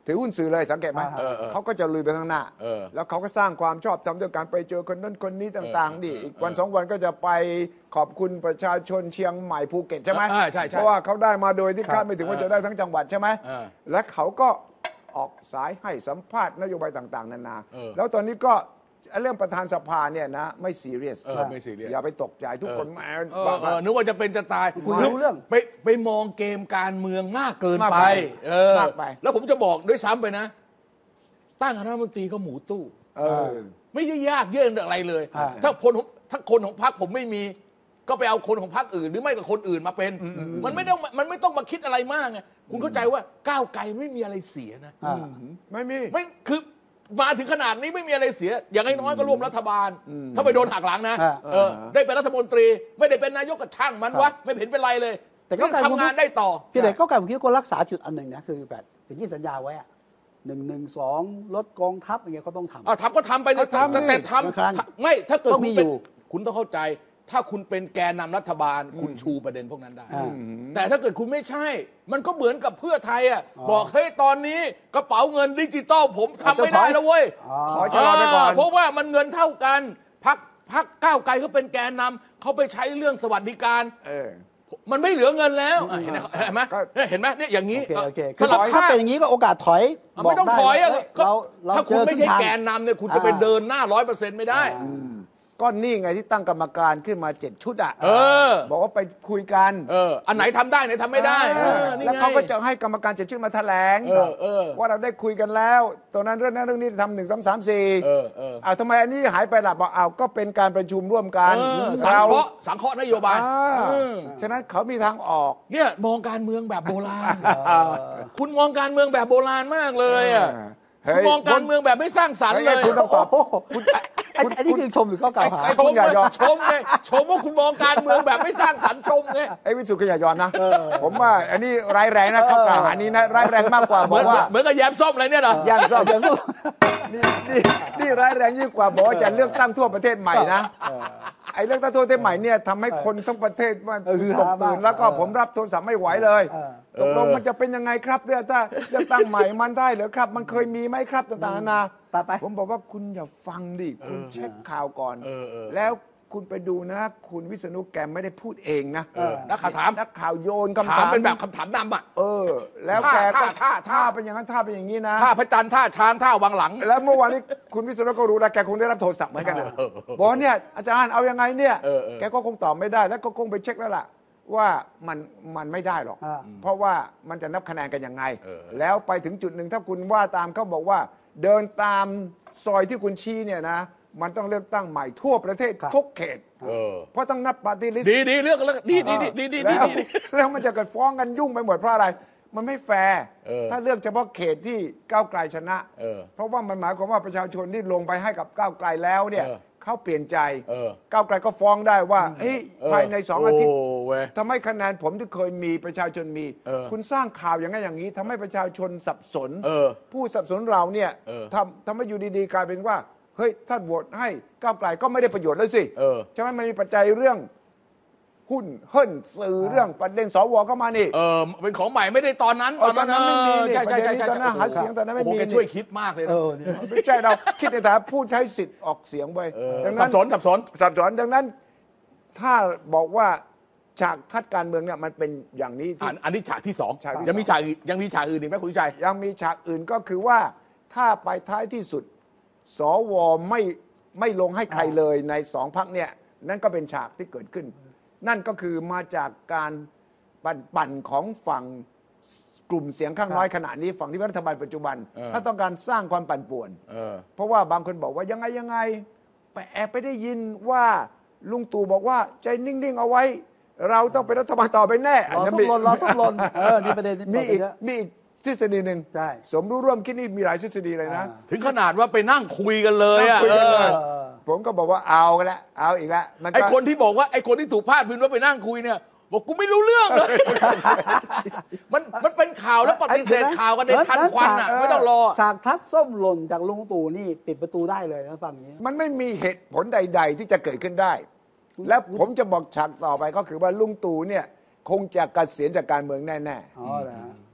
C: ถือหุ้นสื่อเลยสังเกตไหม
D: เออเออ
C: เขาก็จะลุยไปข้างหน้า
D: เออ
C: แล้วเขาก็สร้างความชอบธรรมด้วยการไปเจอคนนั้นคนนี้ต่าง
D: เออ
C: ๆนี่
D: เออ
C: อีกวัน
D: เออ
C: สองวันก็จะไปขอบคุณประชาชนเชียงใหม่ภูเก็ตใช่ไหม
D: เออใช่ใช่
C: เพราะว่าเขาได้มาโดยที่
B: ครับ
C: คาดไม่ถึงว่า
D: เออ
C: จะได้ทั้งจังหวัดใช่ไหม
D: เออ
C: และเขาก็ออกสายให้สัมภาษณ์นโยบายต่างๆนานา
D: เออ
C: แล้วตอนนี้ก็เรื่องประธานสภาเนี่ยนะไม่ซีเรียส
D: เออไม่ซีเรียส
C: อย่าไปตกใจทุกคนแหม
D: เออเออนึกว่าจะเป็นจะตาย
B: คุณรู้เรื่อง
D: ไปไปมองเกมการเมืองมากเกิน
C: มาก
D: ไป
C: ไป
D: เออ
C: มากไป
D: แล้วผมจะบอกด้วยซ้ำไปนะ ตั้งคณะรัฐมนตรีก็หมูตู้
C: เออ
D: ไม่ได้ยากเย็นอะไรเลย
B: อ่า
D: ถ้าคนของถ้าคนของพรรคผมไม่มี ก็ไปเอาคนของพรรคอื่น หรือไม่ก็คนอื่นมาเป็น มันไม่ต้องมันไม่ต้องมาคิดอะไรมากไงคุณเข้าใจว่าก้าวไกลไม่มีอะไรเสียนะ
B: อ่า
C: ไม่มี
D: ไม่คือมาถึงขนาดนี้ไม่มีอะไรเสีย อย่างน้อยๆก็ร่วมรัฐบาล ถ้าไปโดนหักหลังนะ
B: อ่า
D: เออได้เป็นรัฐมนตรี ไม่ได้เป็นนายกก็ช่างมันวะไม่เห็นเป็นไรเลย
B: แต่ก็กลาย
D: ทำงานได้ต่อ
B: พี่เด็กเขากลายผมคิดว่าก็รักษาจุดอันหนึ่งนะคือแบบสิ่งที่สัญญาไว้อะหนึ่งหนึ่งสองลดกองทัพอย่างเงี้ยเขาต้องทำ
D: อ่ะทำก็ทำไป
C: ก็ทำ
D: แต่แต่
C: นี่
D: ท
B: บางครั้ง
D: ำไม่ถ้าเกิด
B: ต้อง
D: คุณ
B: มี
D: เป็น
B: อยู่
D: คุณต้องเข้าใจ ถ้าคุณเป็นแกนนำรัฐบาล คุณชูประเด็นพวกนั้นได้
B: อ่า
D: แต่ถ้าเกิดคุณไม่ใช่ มันก็เหมือนกับเพื่อไทยอ่ะ
B: อ๋อ
D: บอกเฮ้ยตอนนี้กระเป๋าเงินดิจิตอลผมทำไม่ได้
B: จะถอย
D: แล้วเว้ย
B: อ๋อ
C: ขอชะลอไปก่อน
D: เพราะว่ามันเงินเท่ากันพักพักก้าวไกลเขาเป็นแกนนำเขาไปใช้เรื่องสวัสดิการ
C: เออ
D: มันไม่เหลือเงินแล้วอ่ะเห็นไหมเห็นไหม
C: ก็
D: เนี่ยเห็นไหมเนี่ยอย่างนี้
B: โอเคโอเค
D: ส
B: คือ
D: ลับ
B: ถ้า
D: ข้าง
B: เป็นอย่างนี้ก็โอกาสถอย
D: อ่ะไม่ต้อง
B: บกด้
D: ถอยอ่ะ
B: ว่า
D: ก็
B: เราเรา
D: ถ้าคุณ
B: เจอ
D: ไม่ใช่
B: รึ่งทาง
D: แกนนำเนี่ยคุณจะไป
B: อ่า
D: เดินหน้าร้อยเปอร์เซ็นต์ไม่ได้
C: ก็นี่ไงที่ตั้งกรรมการขึ้นมาเจ็ดชุดอ่ะ
D: เออ
C: บอกว่าไปคุยกัน
D: เออ อันไหนทำได้ไหนทำไม่ได้เออนี่
C: แล้ว
D: ไง
C: เขาก็จะให้กรรมการเจ็ดชุดมาแถลง
D: เออเออ
C: ว่าเราได้คุยกันแล้วตอนนั้นเรื่องนั้นเรื่องนี้ทำหนึ่งสองสามสี่
D: เออเออ
C: เอาทำไมอันนี้หายไปล่ะบอกเอาก็เป็นการประชุมร่วมกัน
D: เออสัง
C: เรา
D: เคราะห์สังเคราะห์นโยบาย
C: อ่า
D: เออ
C: ฉะนั้นเขามีทางออก
D: เนี่ยมองการเมืองแบบโบราณ คุณมองการเมืองแบบโบราณมากเลยอ่ะ
C: เฮ้
D: คุณ
C: ย
D: มองการเมืองแบบไม่สร้างสรรค์
C: เฮ้ย
D: เลย
C: คุณต้องตอบ
B: โอ้โห
C: คุณ
B: อันอันนี้คือชมหรือข้อกล่าวหา
C: ไอ้
D: ช
C: คุ
D: ม
C: ณอย่ายอม
D: ชมไงชมว่าคุณมองการเมืองแบบไม่สร้างสรรค์ชมไง
C: ไอ้วิสุทธิ์ก็อย่ายอมนะ ผมว่าอันนี้ร้ายแรงนะข้อกล่าวหานี้นะร้ายแรงมากกว่า
D: เห
C: บ
D: มื
C: อ
D: อน
C: กว่า
D: เหมือนกับแยมส้มอะไรเนี่ยเหรอ
C: ย่างซ่อม
B: เดี๋ยวสู้
C: นี่นี่นี่ร้ายแรงยิ่งกว่าบอกว่าจะเลือกตั้งทั่วประเทศใหม่นะไอ้เลือกตั้งทั่วประเทศใหม่เนี่ยทำให้คนทั้งประเทศมัน
B: เออคือ
C: ตกตื่น
B: หาบ้าง
C: แล้วก็
B: เออ
C: ผมรับโทรศัพท์ไม่ไหวเลย
B: เออ
C: ตกลงมันจะเป็นยังไงครับเนี่ยถ้าเลือกตั้งใหม่มันได้เหรือครับ มันเคยมีไหมครับต่างๆนานา
B: ไปไป
C: ผมบอกว่าคุณอย่าฟังดิคุณเช็คข่าวก่อน
D: เออเออ
C: แล้วคุณไปดูนะ คุณวิษณุแกไม่ได้พูดเองนะ
D: เออนักข่าวถาม
C: นักข่าวโยนคำ
D: ถา
C: ถาม ม
D: เป็นแบบคำถามนำอ่ะ
C: เออ แล้ว
D: ท่า
C: แกก็
D: ท่าท่าท่า
C: ท่าเป็นอย่างนั้นท่าเป็นอย่างนี้นะ
D: ท่าพระจันทร์ท่าช้างท่าวังหลัง
C: แล้วเมื่อวานนี้คุณวิศนุก็รู้แล้วแกคงได้รับโทรศัพท์เหมือนกันนะบอกว่าเนี่ยอาจารย์เอายังไงเนี่ย
D: เออเออ
C: แกก็คงตอบไม่ได้แล้วก็คงไปเช็คแล้วล่ะว่ามันมันไม่ได้หรอก
B: อ่า
C: เพราะว่ามันจะนับคะแนนกันยังไง
D: เออ
C: แล้วไปถึงจุดหนึ่งถ้าคุณว่าตามเขาบอกว่า เดินตามซอยที่คุณชี้เนี่ยนะ มันต้องเลือกตั้งใหม่ทั่วประเทศ
B: ครับ
C: ทุกเขต
D: เออ
C: เพราะต้องนับปาร์ตี้ลิสต์
D: ดีดีเลือกแล้วดีดีดีดีดี
C: แล้
D: ดี
C: ว
D: ดี
C: แล้วมันจะเกิดฟ้องกันยุ่งไปหมดเพราะอะไร มันไม่แฟร์
D: เออ
C: ถ้าเลือกเฉพาะเขตที่ก้าวไกลชนะ
D: เออ
C: เพราะว่ามันหมายความว่าประชาชนที่ลงไปให้กับก้าวไกลแล้วเนี่ย
D: เออ
C: เขาเปลี่ยนใจ
D: เออ
C: ก้าวไกลก็ฟ้องได้ว่าเฮ้ยภายในสองอาทิตย์
D: โเว้ย
C: ทำให้คะแนนผมที่เคยมีประชาชนมี
D: เออ
C: คุณสร้างข่าวอย่างนั้นอย่างนี้ทำให้ประชาชนสับสน
D: เออ
C: ผู้สับสนเราเนี่ย
D: เออ
C: ทำทำให้อยู่ดีๆกลายเป็นว่าเฮ้ยถ้าโหวตให้ก้าวไกลก็ไม่ได้ประโยชน์แล้วสิ
D: เออ
C: ใช่ไหมมันมีปัจจัยเรื่องหุ้นเฮิ่นสื่อเรื่องประเด็นสวเข้ามานี่
D: เออเป็นของใหม่ไม่ได้ตอนนั้น
C: เออตอนนั้นไม่มีนี่
D: ใช่ใช่ใช่
C: ประเด็นนี้ตอนนั้นหาเสียงตอนนั้นไม่มี
D: โอ้โหแก
C: นี่
D: ช่วยคิดมากเลย
B: เอ
D: นะ
B: อเนี่ย
C: ไม่ใช่เราคิดในฐานะผู้ใช้สิทธิ์ออกเสียงไป
D: เออ
C: ดัง
D: สั
C: นั้
D: บ
C: น
D: สนสับสน
C: สับสนดังนั้นถ้าบอกว่าฉากทัดการเมืองเนี่ยมันเป็นอย่างนี้
D: อั
C: ที่
D: นอันนี้ฉากที่สอง
C: ฉากที่
D: ยังมี
C: สอง
D: ฉากอื่นยังมีฉากอื่นอีกไหมคุณชัย
C: ยังมีฉากอื่นก็คือว่าถ้าไปท้ายที่สุด สวไม่ไม่ลงให้ใครเลยในสองพักเนี่ยนั่นก็เป็นฉากที่เกิดขึ้น นั่นก็คือมาจากการปั่นปั่นของฝั่งกลุ่มเสียงข้างน้อยขณะนี้ฝั่งที่เป็นรัฐบาลปัจจุบัน
D: เออ
C: ถ้าต้องการสร้างความปั่นป่วน
D: เออ
C: เพราะว่าบางคนบอกว่ายังไงยังไงไปแอบไปได้ยินว่าลุงตู่บอกว่าใจนิ่งๆเอาไว้ เราต้องเป็นรัฐบาลต่อไปแน่
B: รอส้มหล่นรอส้มหล่นเออนี่ประเด็นที่
C: มีอีก
B: เยอะ
C: มีอีกทฤษฎีหนึ่ง
B: ใช่
C: สมรู้ร่วมคิดนี่มีหลายทฤษฎีเลยนะ
B: อ่า
D: ถึงขนาดว่าไปนั่งคุยกันเลยอ่ะ
C: นั่งคุยกันเลย
D: เออ
C: ผมก็บอกว่าเอากันละเอาอีกแล้วมัน
D: ไอ
C: ก็
D: คนที่บอกว่าไอคนที่ถูกพาดพิงว่าไปนั่งคุยเนี่ยบอกกูไม่รู้เรื่องเลย มันมันเป็นข่าวแล้วปฏิเสธข่าวกันในทันควันอ่ะไม่ต้องรอ
B: ฉากทัดส้มหล่นจากลุงตู่นี่ปิดประตูได้เลยนะฟังอย่างนี้
C: มันไม่มีเหตุผลใด ๆ ที่จะเกิดขึ้นได้ แล้วผมจะบอกฉากต่อไปก็คือว่าลุงตู่เนี่ยคงจะเกษียณจากการเมืองแน่
B: อ๋อเหรอฮะ
C: ๆ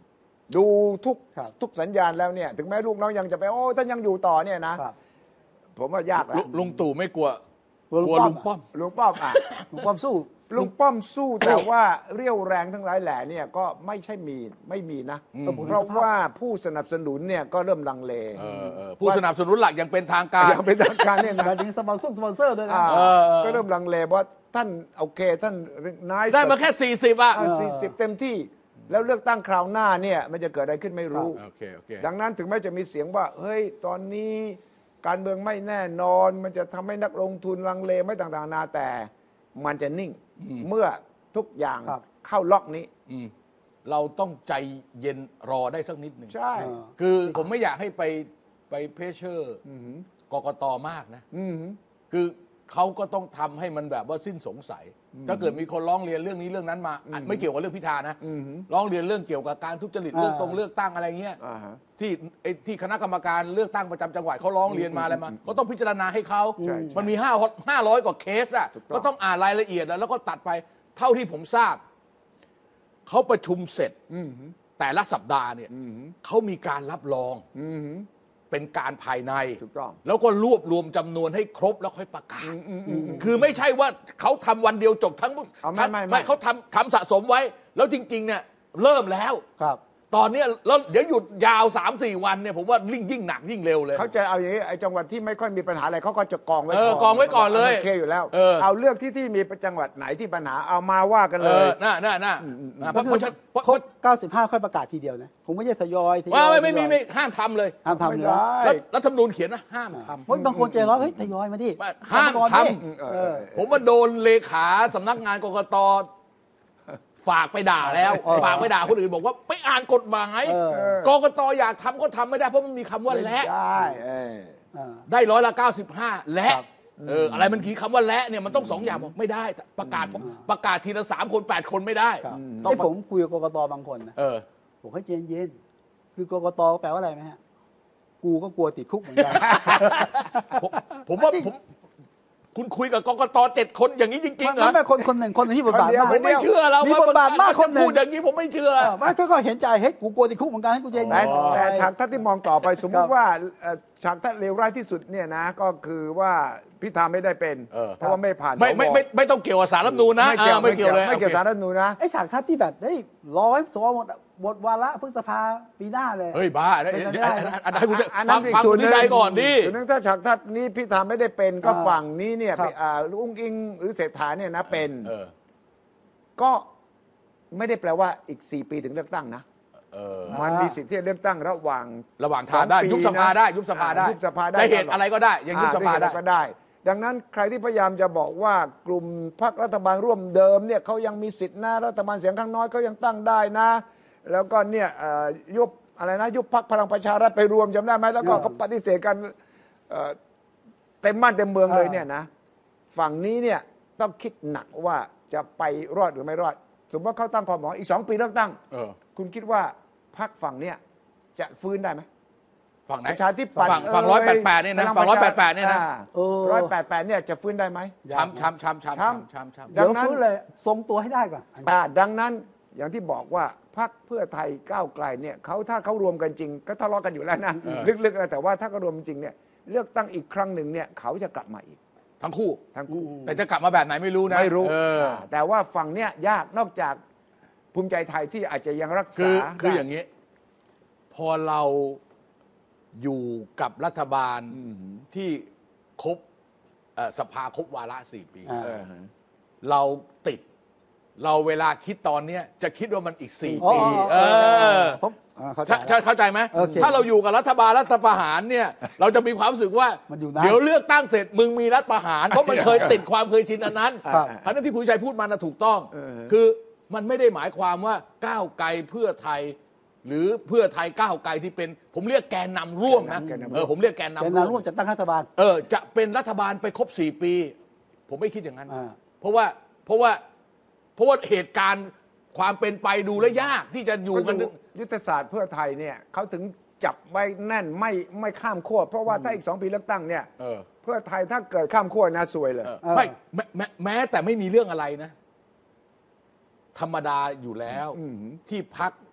C: ดูทุก
B: ครับ
C: ทุกสัญญาณแล้วเนี่ยถึงแม้ลูกน้องยังจะไปโอ้ท่านยังอยู่ต่อเนี่ยนะครับ ผมว่ายากแล้ว
D: ลุลุงตู่ไม่กลัว
B: กลัวลุง
D: กลัว
B: ป้อม
D: ลุงป้อม
C: ลุงป้อมอ่ะ
B: ลุงป้อมสู้
C: ลุงป้อมสู้แต่ว่าเรี่ยวแรงทั้งหลายแหล่เนี่ยก็ไม่ใช่มีไม่มีนะ
D: อืม
C: เพราะว่าผู้สนับสนุนเนี่ยก็เริ่มลังเล
D: เออเออผู้สนับสนุนหลักยังเป็นทางการ
C: อย่างเป็นทางการเนี่ยนะ
B: การดึงสปอนเซอร์สปอนเซอร์ด้วยนะ
C: อ่า
D: เออเออ
C: ก็เริ่มลังเลว่าท่านโอเคท่านนาย
D: ได้มาแค่สี่สิบอ่ะ
C: สี่สิบเต็มที่ แล้วเลือกตั้งคราวหน้าเนี่ยมันจะเกิดอะไรขึ้นไม่รู้
D: โอเคโอเค
C: ดังนั้นถึงแม้จะมีเสียงว่าเฮ้ยตอนนี้การเมืองไม่แน่นอน มันจะทำให้นักลงทุนลังเลไม่ต่างๆนานาแต่มันจะนิ่งเมื่อทุกอย่าง
B: ครับ
C: เข้าล็อกนี้
D: อืมเราต้องใจเย็นรอได้สักนิดหนึ่ง
C: ใช่
B: เออ
D: คือผมไม่อยากให้ไปไปเพรสเชอร์กกตมากนะ
C: อืม
D: คือเขาก็ต้องทำให้มันแบบว่าสิ้นสงสัย ถ้าเกิดมีคนร้องเรียนเรื่องนี้เรื่องนั้นมาอ่ะไม่เกี่ยวกับเรื่องพิธานะ
C: อืม
D: ร้องเรียนเรื่องเกี่ยวกับการทุจริต
B: อ่า
D: เรื่องตรงเลือกตั้งอะไรเงี้ย
C: อ่าฮะ
D: ที่ไอ้ที่คณะกรรมการเลือกตั้งประจำจังหวัดเขาร้องเรียนมาอะไรมาก็ต้องพิจารณาให้เขา
C: ใช่ใช่
D: มันมีห้าห้าร้อยกว่าเคสอ่ะ
C: ถูกต้อง
D: ก็ต้องอ่านรายละเอียดแล้วก็ตัดไป เท่าที่ผมทราบเขาประชุมเสร็จ
C: อืม
D: แต่ละสัปดาห์เนี่ย
C: อืม
D: เขามีการรับรอง
C: อืม
D: เป็นการภายใน
C: ถูกต้อง
D: แล้วก็รวบรวมจำนวนให้ครบแล้วค่อยประกาศ
C: อืมอืมอืม
D: คือไม่ใช่ว่าเขาทำวันเดียวจบทั้ง
C: เอาไม่
D: ทั้ง
C: ไม่ไม่
D: เขาทำทำสะสมไว้ แล้วจริง ๆ เนี่ยเริ่มแล้ว
B: ครับ
D: ตอนเนี้ยแล้วเดี๋ยวหยุดยาว สามสี่ วันเนี่ยผมว่ายิ่งยิ่งหนักยิ่งเร็วเลย
C: เขาจะเอาอย่างนี้ไอ้จังหวัดที่ไม่ค่อยมีปัญหาอะไรเขาก็จะกองไว้
D: เออกองไว้ก่อนเลย
C: โอเคอยู่แล้ว
D: เออ
C: เอาเรื่องที่ที่มีจังหวัดไหนที่ปัญหาเอามาว่ากัน
D: เอ
C: เลย
D: อน่าน่าน่าอ่าเพ
B: ก็
D: ราะ
B: คื
D: เพ
B: อ
D: ราะฉะนั้นเพราะ
B: ครบเก้าสิบห้าค่อยประกาศทีเดียวนะผมไม่ใช่ทยอยทยอย
D: ว่าไม่ไม่
B: ท
D: ไม่
B: ยอย
D: ไม่ห้ามทำเลย
B: ห้ามทำ
C: ไม่
B: เลย
C: ได้
B: นะ
D: รัฐรัฐธรรมนูญเขียนนะห้ามทำ
B: เฮ้ยบางคนใจร้อนเฮ้ยทยอยมาดิ
D: ห้าม
B: ก่อน
D: ทำ
B: ดิ
C: เออ
B: เออ
D: ผมว่าโดนเลขาสำนักงานกกตฝากไปด่าแล้ว
B: เออ
D: ฝากไปด่าคนอื่นบอกว่าไปอ่านกฎหมาย
B: เออ
D: กกตอยากทำก็ทำไม่ได้เพราะมันมีคำว่า
C: ไม่
D: และ
C: ได้เออ
B: อ่า
D: ได้ร้อยละเก้าสิบห้าและ
B: ครับ
D: เอออะไรมันคือคำว่าและเนี่ยมันต้องสองอย่างบอกไม่ได้ประกาศประกาศทีละสามคนแปดคนไม่ได้
B: ครับ
D: ต้อง
B: ไอ้ผมคุยกับกกตบางคนนะ
D: เออ
B: ผมให้เย็นเย็นๆคือกกตแปลว่าอะไรไหมฮะกูก็กลัวติดคุกเหมือนกัน
D: ผมผมว่าผมคุณคุยกับกกตเจ็ดคนอย่างนี้จริงๆเหรอ
B: ไม่ไม่คนคนหนึ่งคนหนึ่งที่บทบาท
C: คนเดียว
B: มาก
D: ผมไม่เชื่อแล้ว
B: มี
D: ว่า
B: บทบาทมากคนหนึ่ง
D: พูดอย่างนี้ผมไม่เชื่อ
B: เออไม่ก็ก็เห็นใจเฮ้ยกูกลัวติดคุกเหมือนกันให้กูเย็น
C: แต่
B: ๆ
C: แต่ฉากท่านที่มองต่อไปสมม
B: ครั
C: ติ
B: บ
C: ว่าเอ่อฉากท่านเลวร้ายที่สุดเนี่ยนะก็คือว่าพิธาไม่ได้เป็น
D: เออ
C: เพราะว่าไม่ผ่าน
D: ไม่ไม่ไม่ไม่ต้องเกี่ยวกับสารรัฐธรรมนูญนะ
C: ไม่เกี่ยว
D: ออไม่เกี่ยวเลย
C: ไม่เกี่ยว
D: โอค
C: สารรัฐธรรมนูญนะ
B: ไอ้ฉากทัศน์ที่แบบเฮ้ยรอไว้สวหมดหมดวาระพฤษภาปีหน้าเลย
D: เฮ้ยบ้าอันนั้น
B: เป็นไปได้
D: อันนั้นอันนั้นคุณจะ
C: อัน
D: ฟั
C: นั้
D: ง
C: นอีก
D: ฟัง
C: ส่
D: คุ
C: วน
D: ณ
C: หนึ่
D: วิ
C: ง
D: ชัยก่อนดิ
C: ส่วนหนึ่งถ้าฉากทัศน์นี้พิธาไม่ได้เป็นก็
B: อ่า
C: ฝั่งนี้เนี่ย
B: ครับ
C: อ่าลุงอิงหรือเศรษฐาเนี่ยนะเป็น
D: เออ
C: ก็ไม่ได้แปลว่าอีกสี่ปีถึงเลือกตั้งนะ
D: เออ
C: มันมีสิทธิ์ที่จะเลือกตั้งระหว่าง
D: ระหว่างทางได้
C: สองปี
D: ยุบสภาได้ ยุบสภาได้
C: อ่ยุบสภาได้
D: จะเหตุอะไรก็ได้ยังยุบสภา
C: อ่
D: ได้
C: วยเหตุอะรก็ได้ ดังนั้นใครที่พยายามจะบอกว่ากลุ่มพรรครัฐบาลร่วมเดิมเนี่ยเขายังมีสิทธิ์นะรัฐบาลเสียงข้างน้อยเขายังตั้งได้นะ แล้วก็เนี่ยเอ่อยุบอะไรนะยุบพรรคพลังประชารัฐไปรวมจำได้ไหมแล้วก็
B: อ่า
C: เขาปฏิเสธกันเอ่อเต็มบ้านเต็มเมืองเลยเนี่ยนะฝั่งนี้เนี่ยต้องคิดหนักว่าจะไปรอดหรือไม่รอด สมมติว่าเขาตั้งความหวังอีกสองปีเลือกตั้ง
D: เออ
C: คุณคิดว่าพรรคฝั่งเนี้ยจะฟื้นได้ไหม
D: ฝั่งไหน
C: ประชาธิปัตย์
D: ฝั่งฝั่งร้อยแปดแปดเนี่ยนะฝั่งร้อยแปดแปดเนี่ยนะ
C: ร้อยแปดแปดเนี่ยจะฟื้นได้ไหม
D: ช้ำช้ำช้ำช้ำ
C: ช้ำ
D: ช้ำช้ำช้ำ
C: ดั
B: เดี๋ย
C: ง
B: ว
C: นั้น
B: ฟื้นเลยทรงตัวให้ได้ก่อน
C: อ่าดังนั้นอย่างที่บอกว่าพรรคเพื่อไทยก้าวไกลเนี่ยเขาถ้าเขารวมกันจริง ก็ทะเลาะกันอยู่แล้วนะ
D: เออ
C: ลึกๆนะแต่ว่าถ้าเขารวมจริงเนี่ยเลือกตั้งอีกครั้งหนึ่งเนี่ยเขาจะกลับมาอีก
D: ทั้งคู่
C: ทั้งคู่
D: แต่จะกลับมาแบบไหนไม่รู้นะ
C: ไม่รู้
D: เออ
C: าแต่ว่าฝั่งเนี้ยยากนอกจากภูมิใจไทยที่อาจจะยังรัก
D: คื
C: ษา
D: อคือ
C: ได้
D: อย่างนี้ พอเราอยู่กับรัฐบาลที่ครบเอ่อสภาครบวาระสี่ปี
B: อ่า
C: เออ
D: เราติด เราเวลาคิดตอนเนี้ยจะคิดว่ามันอีกสี่
B: อ๋อ
D: ปี เออ
B: ผมอ่าเข้าใจ
D: ใช่ใช่เข้าใจไหม
B: โอเค
D: ถ้าเราอยู่กับรัฐบาลรัฐประหารเนี่ย เราจะมีความรู้สึกว่า
B: มันอยู่นาน
D: เดี๋ยวเลือกตั้งเสร็จมึงมีรัฐประหารเพราะมันเคยติดความเคยชินอันนั้น
B: ครับ
D: เพราะฉะนั้นที่คุณชัยพูดมานะถูกต้อง
C: เออ
D: คือมันไม่ได้หมายความว่าก้าวไกลเพื่อไทย หรือเพื่อไทยก้าวไกลที่เป็น ผมเรียกแกนนำร่วมนะ
C: แกนนำร่วม
D: เออผมเรียกแกนนำ
B: เป็น
D: ร่
B: นาว ร่ว
D: ม
B: มจัดตั้งรัฐบาล
D: เออจะเป็นรัฐบาลไปครบสี่ปี ผมไม่คิดอย่างนั้น
B: อ่า
D: เพราะว่าเพราะว่าเพราะว่าเหตุการณ์ความเป็นไปดูแลวยากที่จะอยู่กัน
C: ก็ดูยุทธศาสตร์เพื่อไทยเนี่ยเขาถึงจับไว้แน่นไม่ไม่ข้ามขั้วเพราะว่าถ้าอีกสองปีเลือกตั้งเนี่ย
D: เออ
C: เพื่อไทยถ้าเกิดข้ามขั้วนะซวยเลย
D: เออไม่แม้แม้แม้แต่ไม่มีเรื่องอะไรนะ ธรรมดาอยู่แล้ว
C: อืม
D: ที่พัก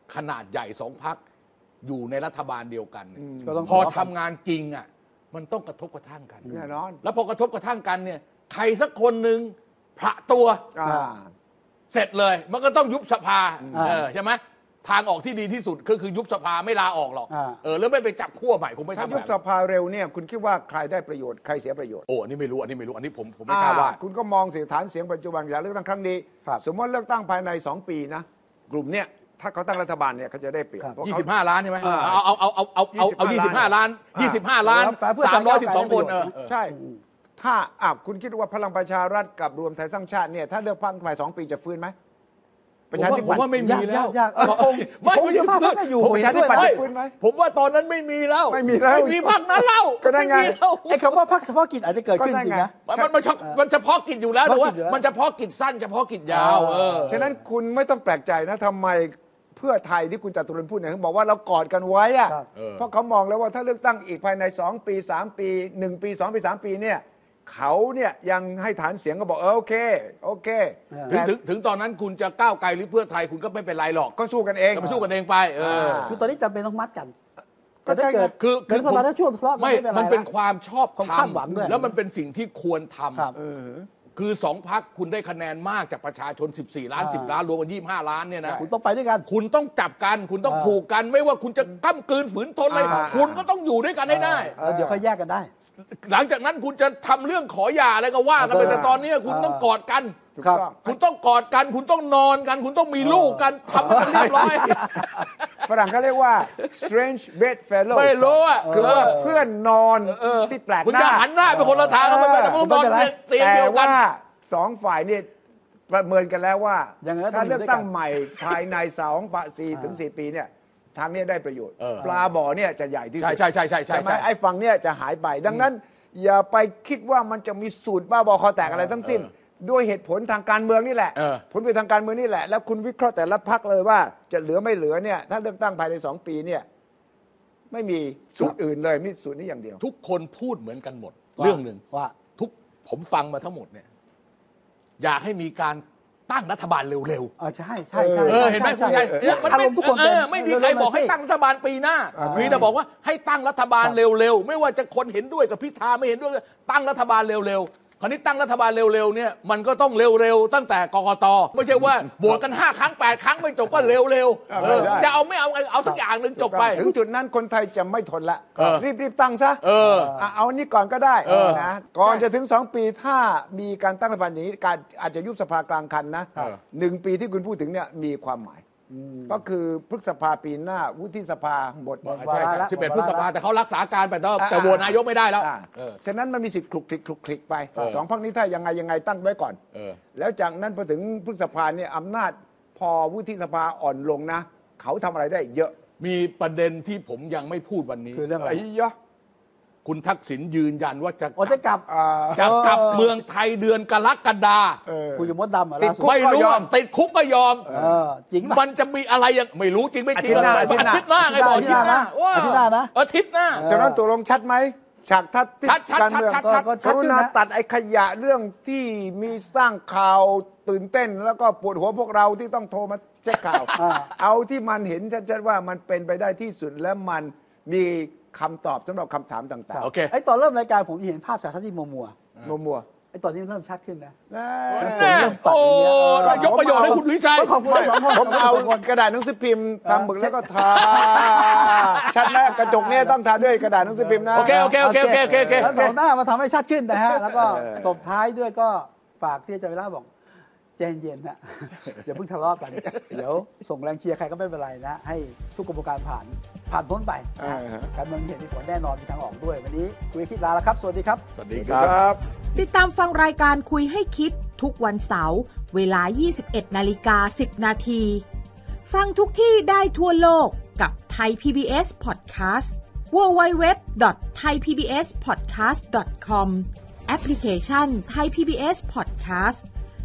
D: ขนาดใหญ่สองพรรคอยู่ในรัฐบาลเดียวกันพอทำงานจริงอ่ะมันต้องกระทบกระทั่งกัน
C: แน่นอน
D: แล้วพอกระทบกระทั่งกันเนี่ยใครสักคนหนึ่งพระตัวเสร็จเลยมันก็ต้องยุบสภาเออใช่ไหมทางออกที่ดีที่สุดก็คือยุบสภาไม่ลาออกหรอกเออแล้วไม่ไปจับขั้วใหม่คงไม่ทำแบบ
C: ยุบสภาเร็วเนี่ยคุณคิดว่าใครได้ประโยชน์ใครเสียประโยชน์
D: โอ้อันนี้ไม่รู้อันนี้ไม่รู้อันนี้ผมผมไม่กล้าว่า
C: คุณก็มองเสียงฐานเสียงปัจจุบันอยากเลือกตั้งครั้งนี้สมมติเลือกตั้งภายในสองปีนะกลุ่มเนี่ยถ้าเขาตั้งรัฐบาลเนี่ยเขาจะได้เปรียบ
D: ยี่สิบห้าล้านใช่ไหมเอาเอาเอาเอาเอาเอาเอายี่สิบห้าล้านยี่สิบห้าล้านสามร้อยสิบสองคนเออ
C: ใช่ถ้าอ่ะคุณคิดว่าพลังประชารัฐกับรวมไทยสร้างชาติเนี่ยถ้าเลือกตั้งภายสองปีจะฟื้นไหม
D: ประชาธิปัตย์ผมว่าไม่มีแล้ว
B: ไม่ไม่ภาคไม่อยู่
C: ประชาธิปัตย์จะฟื้นไหม
D: ผมว่าตอนนั้นไม่มีแล้ว
C: ไม่มีแล้ว
D: ไม่มีพรรคนั้นแล้ว
C: ก็ได้ไง
B: ไอ้คำว่าพรรคเฉพาะกิจอาจจะเกิดขึ้นจริงนะ
D: มันมันมันเฉพาะกิจอยู่แล้วแต่ว่ามันเฉพาะกิจสั้นเฉพาะกิจยาวเออ
C: ฉะนั้นคุณไม่ต้องแปลกใจนะทำไมเพื่อไทยที่คุณจตุรนต์พูดเนี่ยเขาบอกว่าเรากอดกันไว้อะเพราะเขามองแล้วว่าถ้าเลือกตั้งอีกภายในสองปีสามปีหนึ่งปีสองปีสามปีเนี่ยเขาเนี่ยยังให้ฐานเสียงก็บอกเออโอเคโอเค
D: ถึงถึงถึงตอนนั้นคุณจะก้าวไกลหรือเพื่อไทยคุณก็ไม่เป็นไรหรอก
C: ก็สู้กันเอง
D: ก็สู้กันเองไปเออ
B: คือตอนนี้จำเป็นต้องมัดกัน
C: ก็ใช่
D: คือ
B: คือสภาถ้าช่วงทะเลาะ
D: ไม่มันเป็นความชอบธรรมแล้วมันเป็นสิ่งที่ควรทำคือสองพรรคคุณได้คะแนนมากจากประชาชนสิบสี่ล้านสิบล้านรวมกันยี่สิบห้าล้านเนี่ยนะ
B: คุณต้องไปด้วยกัน
D: คุณต้องจับกันคุณต้องผูกกันไม่ว่าคุณจะก้ำกืนฝืนทนอะไรคุณก็ต้องอยู่ด้วยกันให้ได้
B: เดี๋ยวค่อยแยกกันได้
D: หลังจากนั้นคุณจะทำเรื่องขอหย่าอะไรก็ว่ากันไปแต่ตอนนี้คุณต้องกอดกันคุณต้องกอดกันคุณต้องนอนกันคุณต้องมีลูกกันทำกันเรียบร้อย
C: ฝรั่งเขาเรียกว่า strange bedfellows
D: ไม่รู้อ่ะ
C: คือว่าเพื่อนนอนที่แปลกหน้า
D: คุณจะหันหน้าไปคนละทางไม่ต้องนอนเตียงเดียวกัน
C: สองฝ่ายนี่ประเมินกันแล้วว่าถ้าเลือกตั้งใหม่ภายในสองปีถึงสี่ปีเนี่ยทางนี้ได้ประโยชน์ปลาบ่อเนี่ยจะใหญ่ที่สุด
D: ใช่ใช่ใช่ใช่ใช่
C: ใช่ไอ้ฝั่งเนี่ยจะหายไปดังนั้นอย่าไปคิดว่ามันจะมีสูตรบ้าบอคอแตกอะไรทั้งสิ้นด้วยเหตุผลทางการเมืองนี่แหละผลเป็นทางการเมืองนี่แหละแล้วคุณวิเคราะห์แต่ละพรรคเลยว่าจะเหลือไม่เหลือเนี่ยถ้าเลือกตั้งภายในสองปีเนี่ยไม่มีสูตรอื่นเลยมีสูตรนี้อย่างเดียว
D: ทุกคนพูดเหมือนกันหมดเรื่องหนึ่งว่าทุกผมฟังมาทั้งหมดเนี่ยอยากให้มีการตั้งรัฐบาลเร็ว
B: ๆอ๋อใช่ใช่ใช่
D: เห็นไหมคุณชัยมันไม่ทุกคนไม่มีใครบอกให้ตั้งรัฐบาลปีหน้ามีแต่บอกว่าให้ตั้งรัฐบาลเร็วๆไม่ว่าจะคนเห็นด้วยกับพิธาไม่เห็นด้วยตั้งรัฐบาลเร็วๆคราวนี้ตั้งรัฐบาลเร็วๆเนี่ยมันก็ต้องเร็วๆตั้งแต่กกต.ไม่ใช่ว่าโหวตกันห้าครั้งแปดครั้งไม่จบก็เร็วๆจะเอาไม่เอาเอาสักอย่างหนึ่งจบไป
C: ถึงจุดนั้นคนไทยจะไม่ทนละรีบๆตั้งซะเอานี่ก่อนก็ได้นะก่อนจะถึงสองปีถ้ามีการตั้งรัฐบาลอย่างนี้การอาจจะยุบสภากลางคันนะหนึ่งปีที่คุณพูดถึงเนี่ยมีความหมายก็คือพฤษภาปีหน้าวุฒิสภาหมด
D: ใช่ใช่สิบเอ็ดพฤษภาแต่เขารักษาการไปแต่โหวตนายกไม่ได้แล้ว
C: ฉะนั้นมันมีสิทธิ์คลุกคลิกคลุกคลิกไปสองพรรคนี้ถ้ายังไงยังไงตั้งไว้ก่อนแล้วจากนั้นพอถึงพฤษภาเนี่ยอำนาจพอวุฒิสภาอ่อนลงนะเขาทำอะไรได้เยอะ
D: มีประเด็นที่ผมยังไม่พูดวันนี้
B: คือเรื่องอะไร
D: คุณทักษิณยืนยันว่าจะ
B: จะกลับ
D: จะกลับเมืองไทยเดือนกรกฎา
B: คุยกับมดดำ
D: ติดคุกไม่รู้ติดคุกก็ยอม
B: จริง
D: มันจะมีอะไรยังไม่รู้จริงไม่จริงอาทิตย์หน้าไงบอกอาทิตย์หน้า
B: อาทิตย์หน้านะ
D: อาทิตย์หน้า
C: ฉะนั้นตัวลงชัดไหมฉากทัดการเมืองกรุณาตัดไอ้ขยะเรื่องที่มีสร้างข่าวตื่นเต้นแล้วก็ปวดหัวพวกเราที่ต้องโทรมาเช็คข่าวเอาที่มันเห็นชัดๆว่ามันเป็นไปได้ที่สุดและมันมีคำตอบสำหรับคำถามต่างๆ
D: โอเค
B: ไอ้ตอนเริ่มรายการผมเห็นภาพจากท่านที่มัวมัว
C: มัวมัว
B: ไอ้ตอนนี้เริ่มชัดขึ้นนะ
D: โอ้ยกประโยชน์ให้คุณวิชัย
C: ผมเอากระดาษหนังสือพิมพ์ทำบึกแล้วก็ทาชัดแล้วกระจกเนี่ยต้องทาด้วยกระดาษหนังสือพิมพ์นะ
D: โอเคโอเคโอเคโอเคโอเค
B: แล้วสองหน้ามาทำให้ชัดขึ้นนะฮะแล้วก็ตบท้ายด้วยก็ฝากที่อาจารย์วิระบอกใจเย็นนะอย่าเพิ่งทะเลาะกันเดี๋ยวส่งแรงเชียร์ใครก็ไม่เป็นไรนะให้ทุกกระบวนการผ่านผ่านพ้นไปการเมืองเห็นมีผลแน่นอนมีทางออกด้วยวันนี้คุยคิดลาแล้วครับสวัสดีครับ
D: สวัสดีครับ
A: ติดตามฟังรายการคุยให้คิดทุกวันเสาร์เวลา ยี่สิบเอ็ดนาฬิกาสิบนาที ฟังทุกที่ได้ทั่วโลกกับ Thai พี บี เอส Podcast ดับเบิลยู ดับเบิลยู ดับเบิลยู ดอท ไทยพีบีเอสพอดแคสต์ ดอท คอม แอปพลิเคชัน Thai พี บี เอส Podcast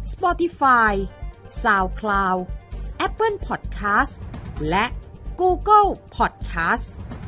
A: Spotify SoundCloud Apple Podcast และ Google Podcast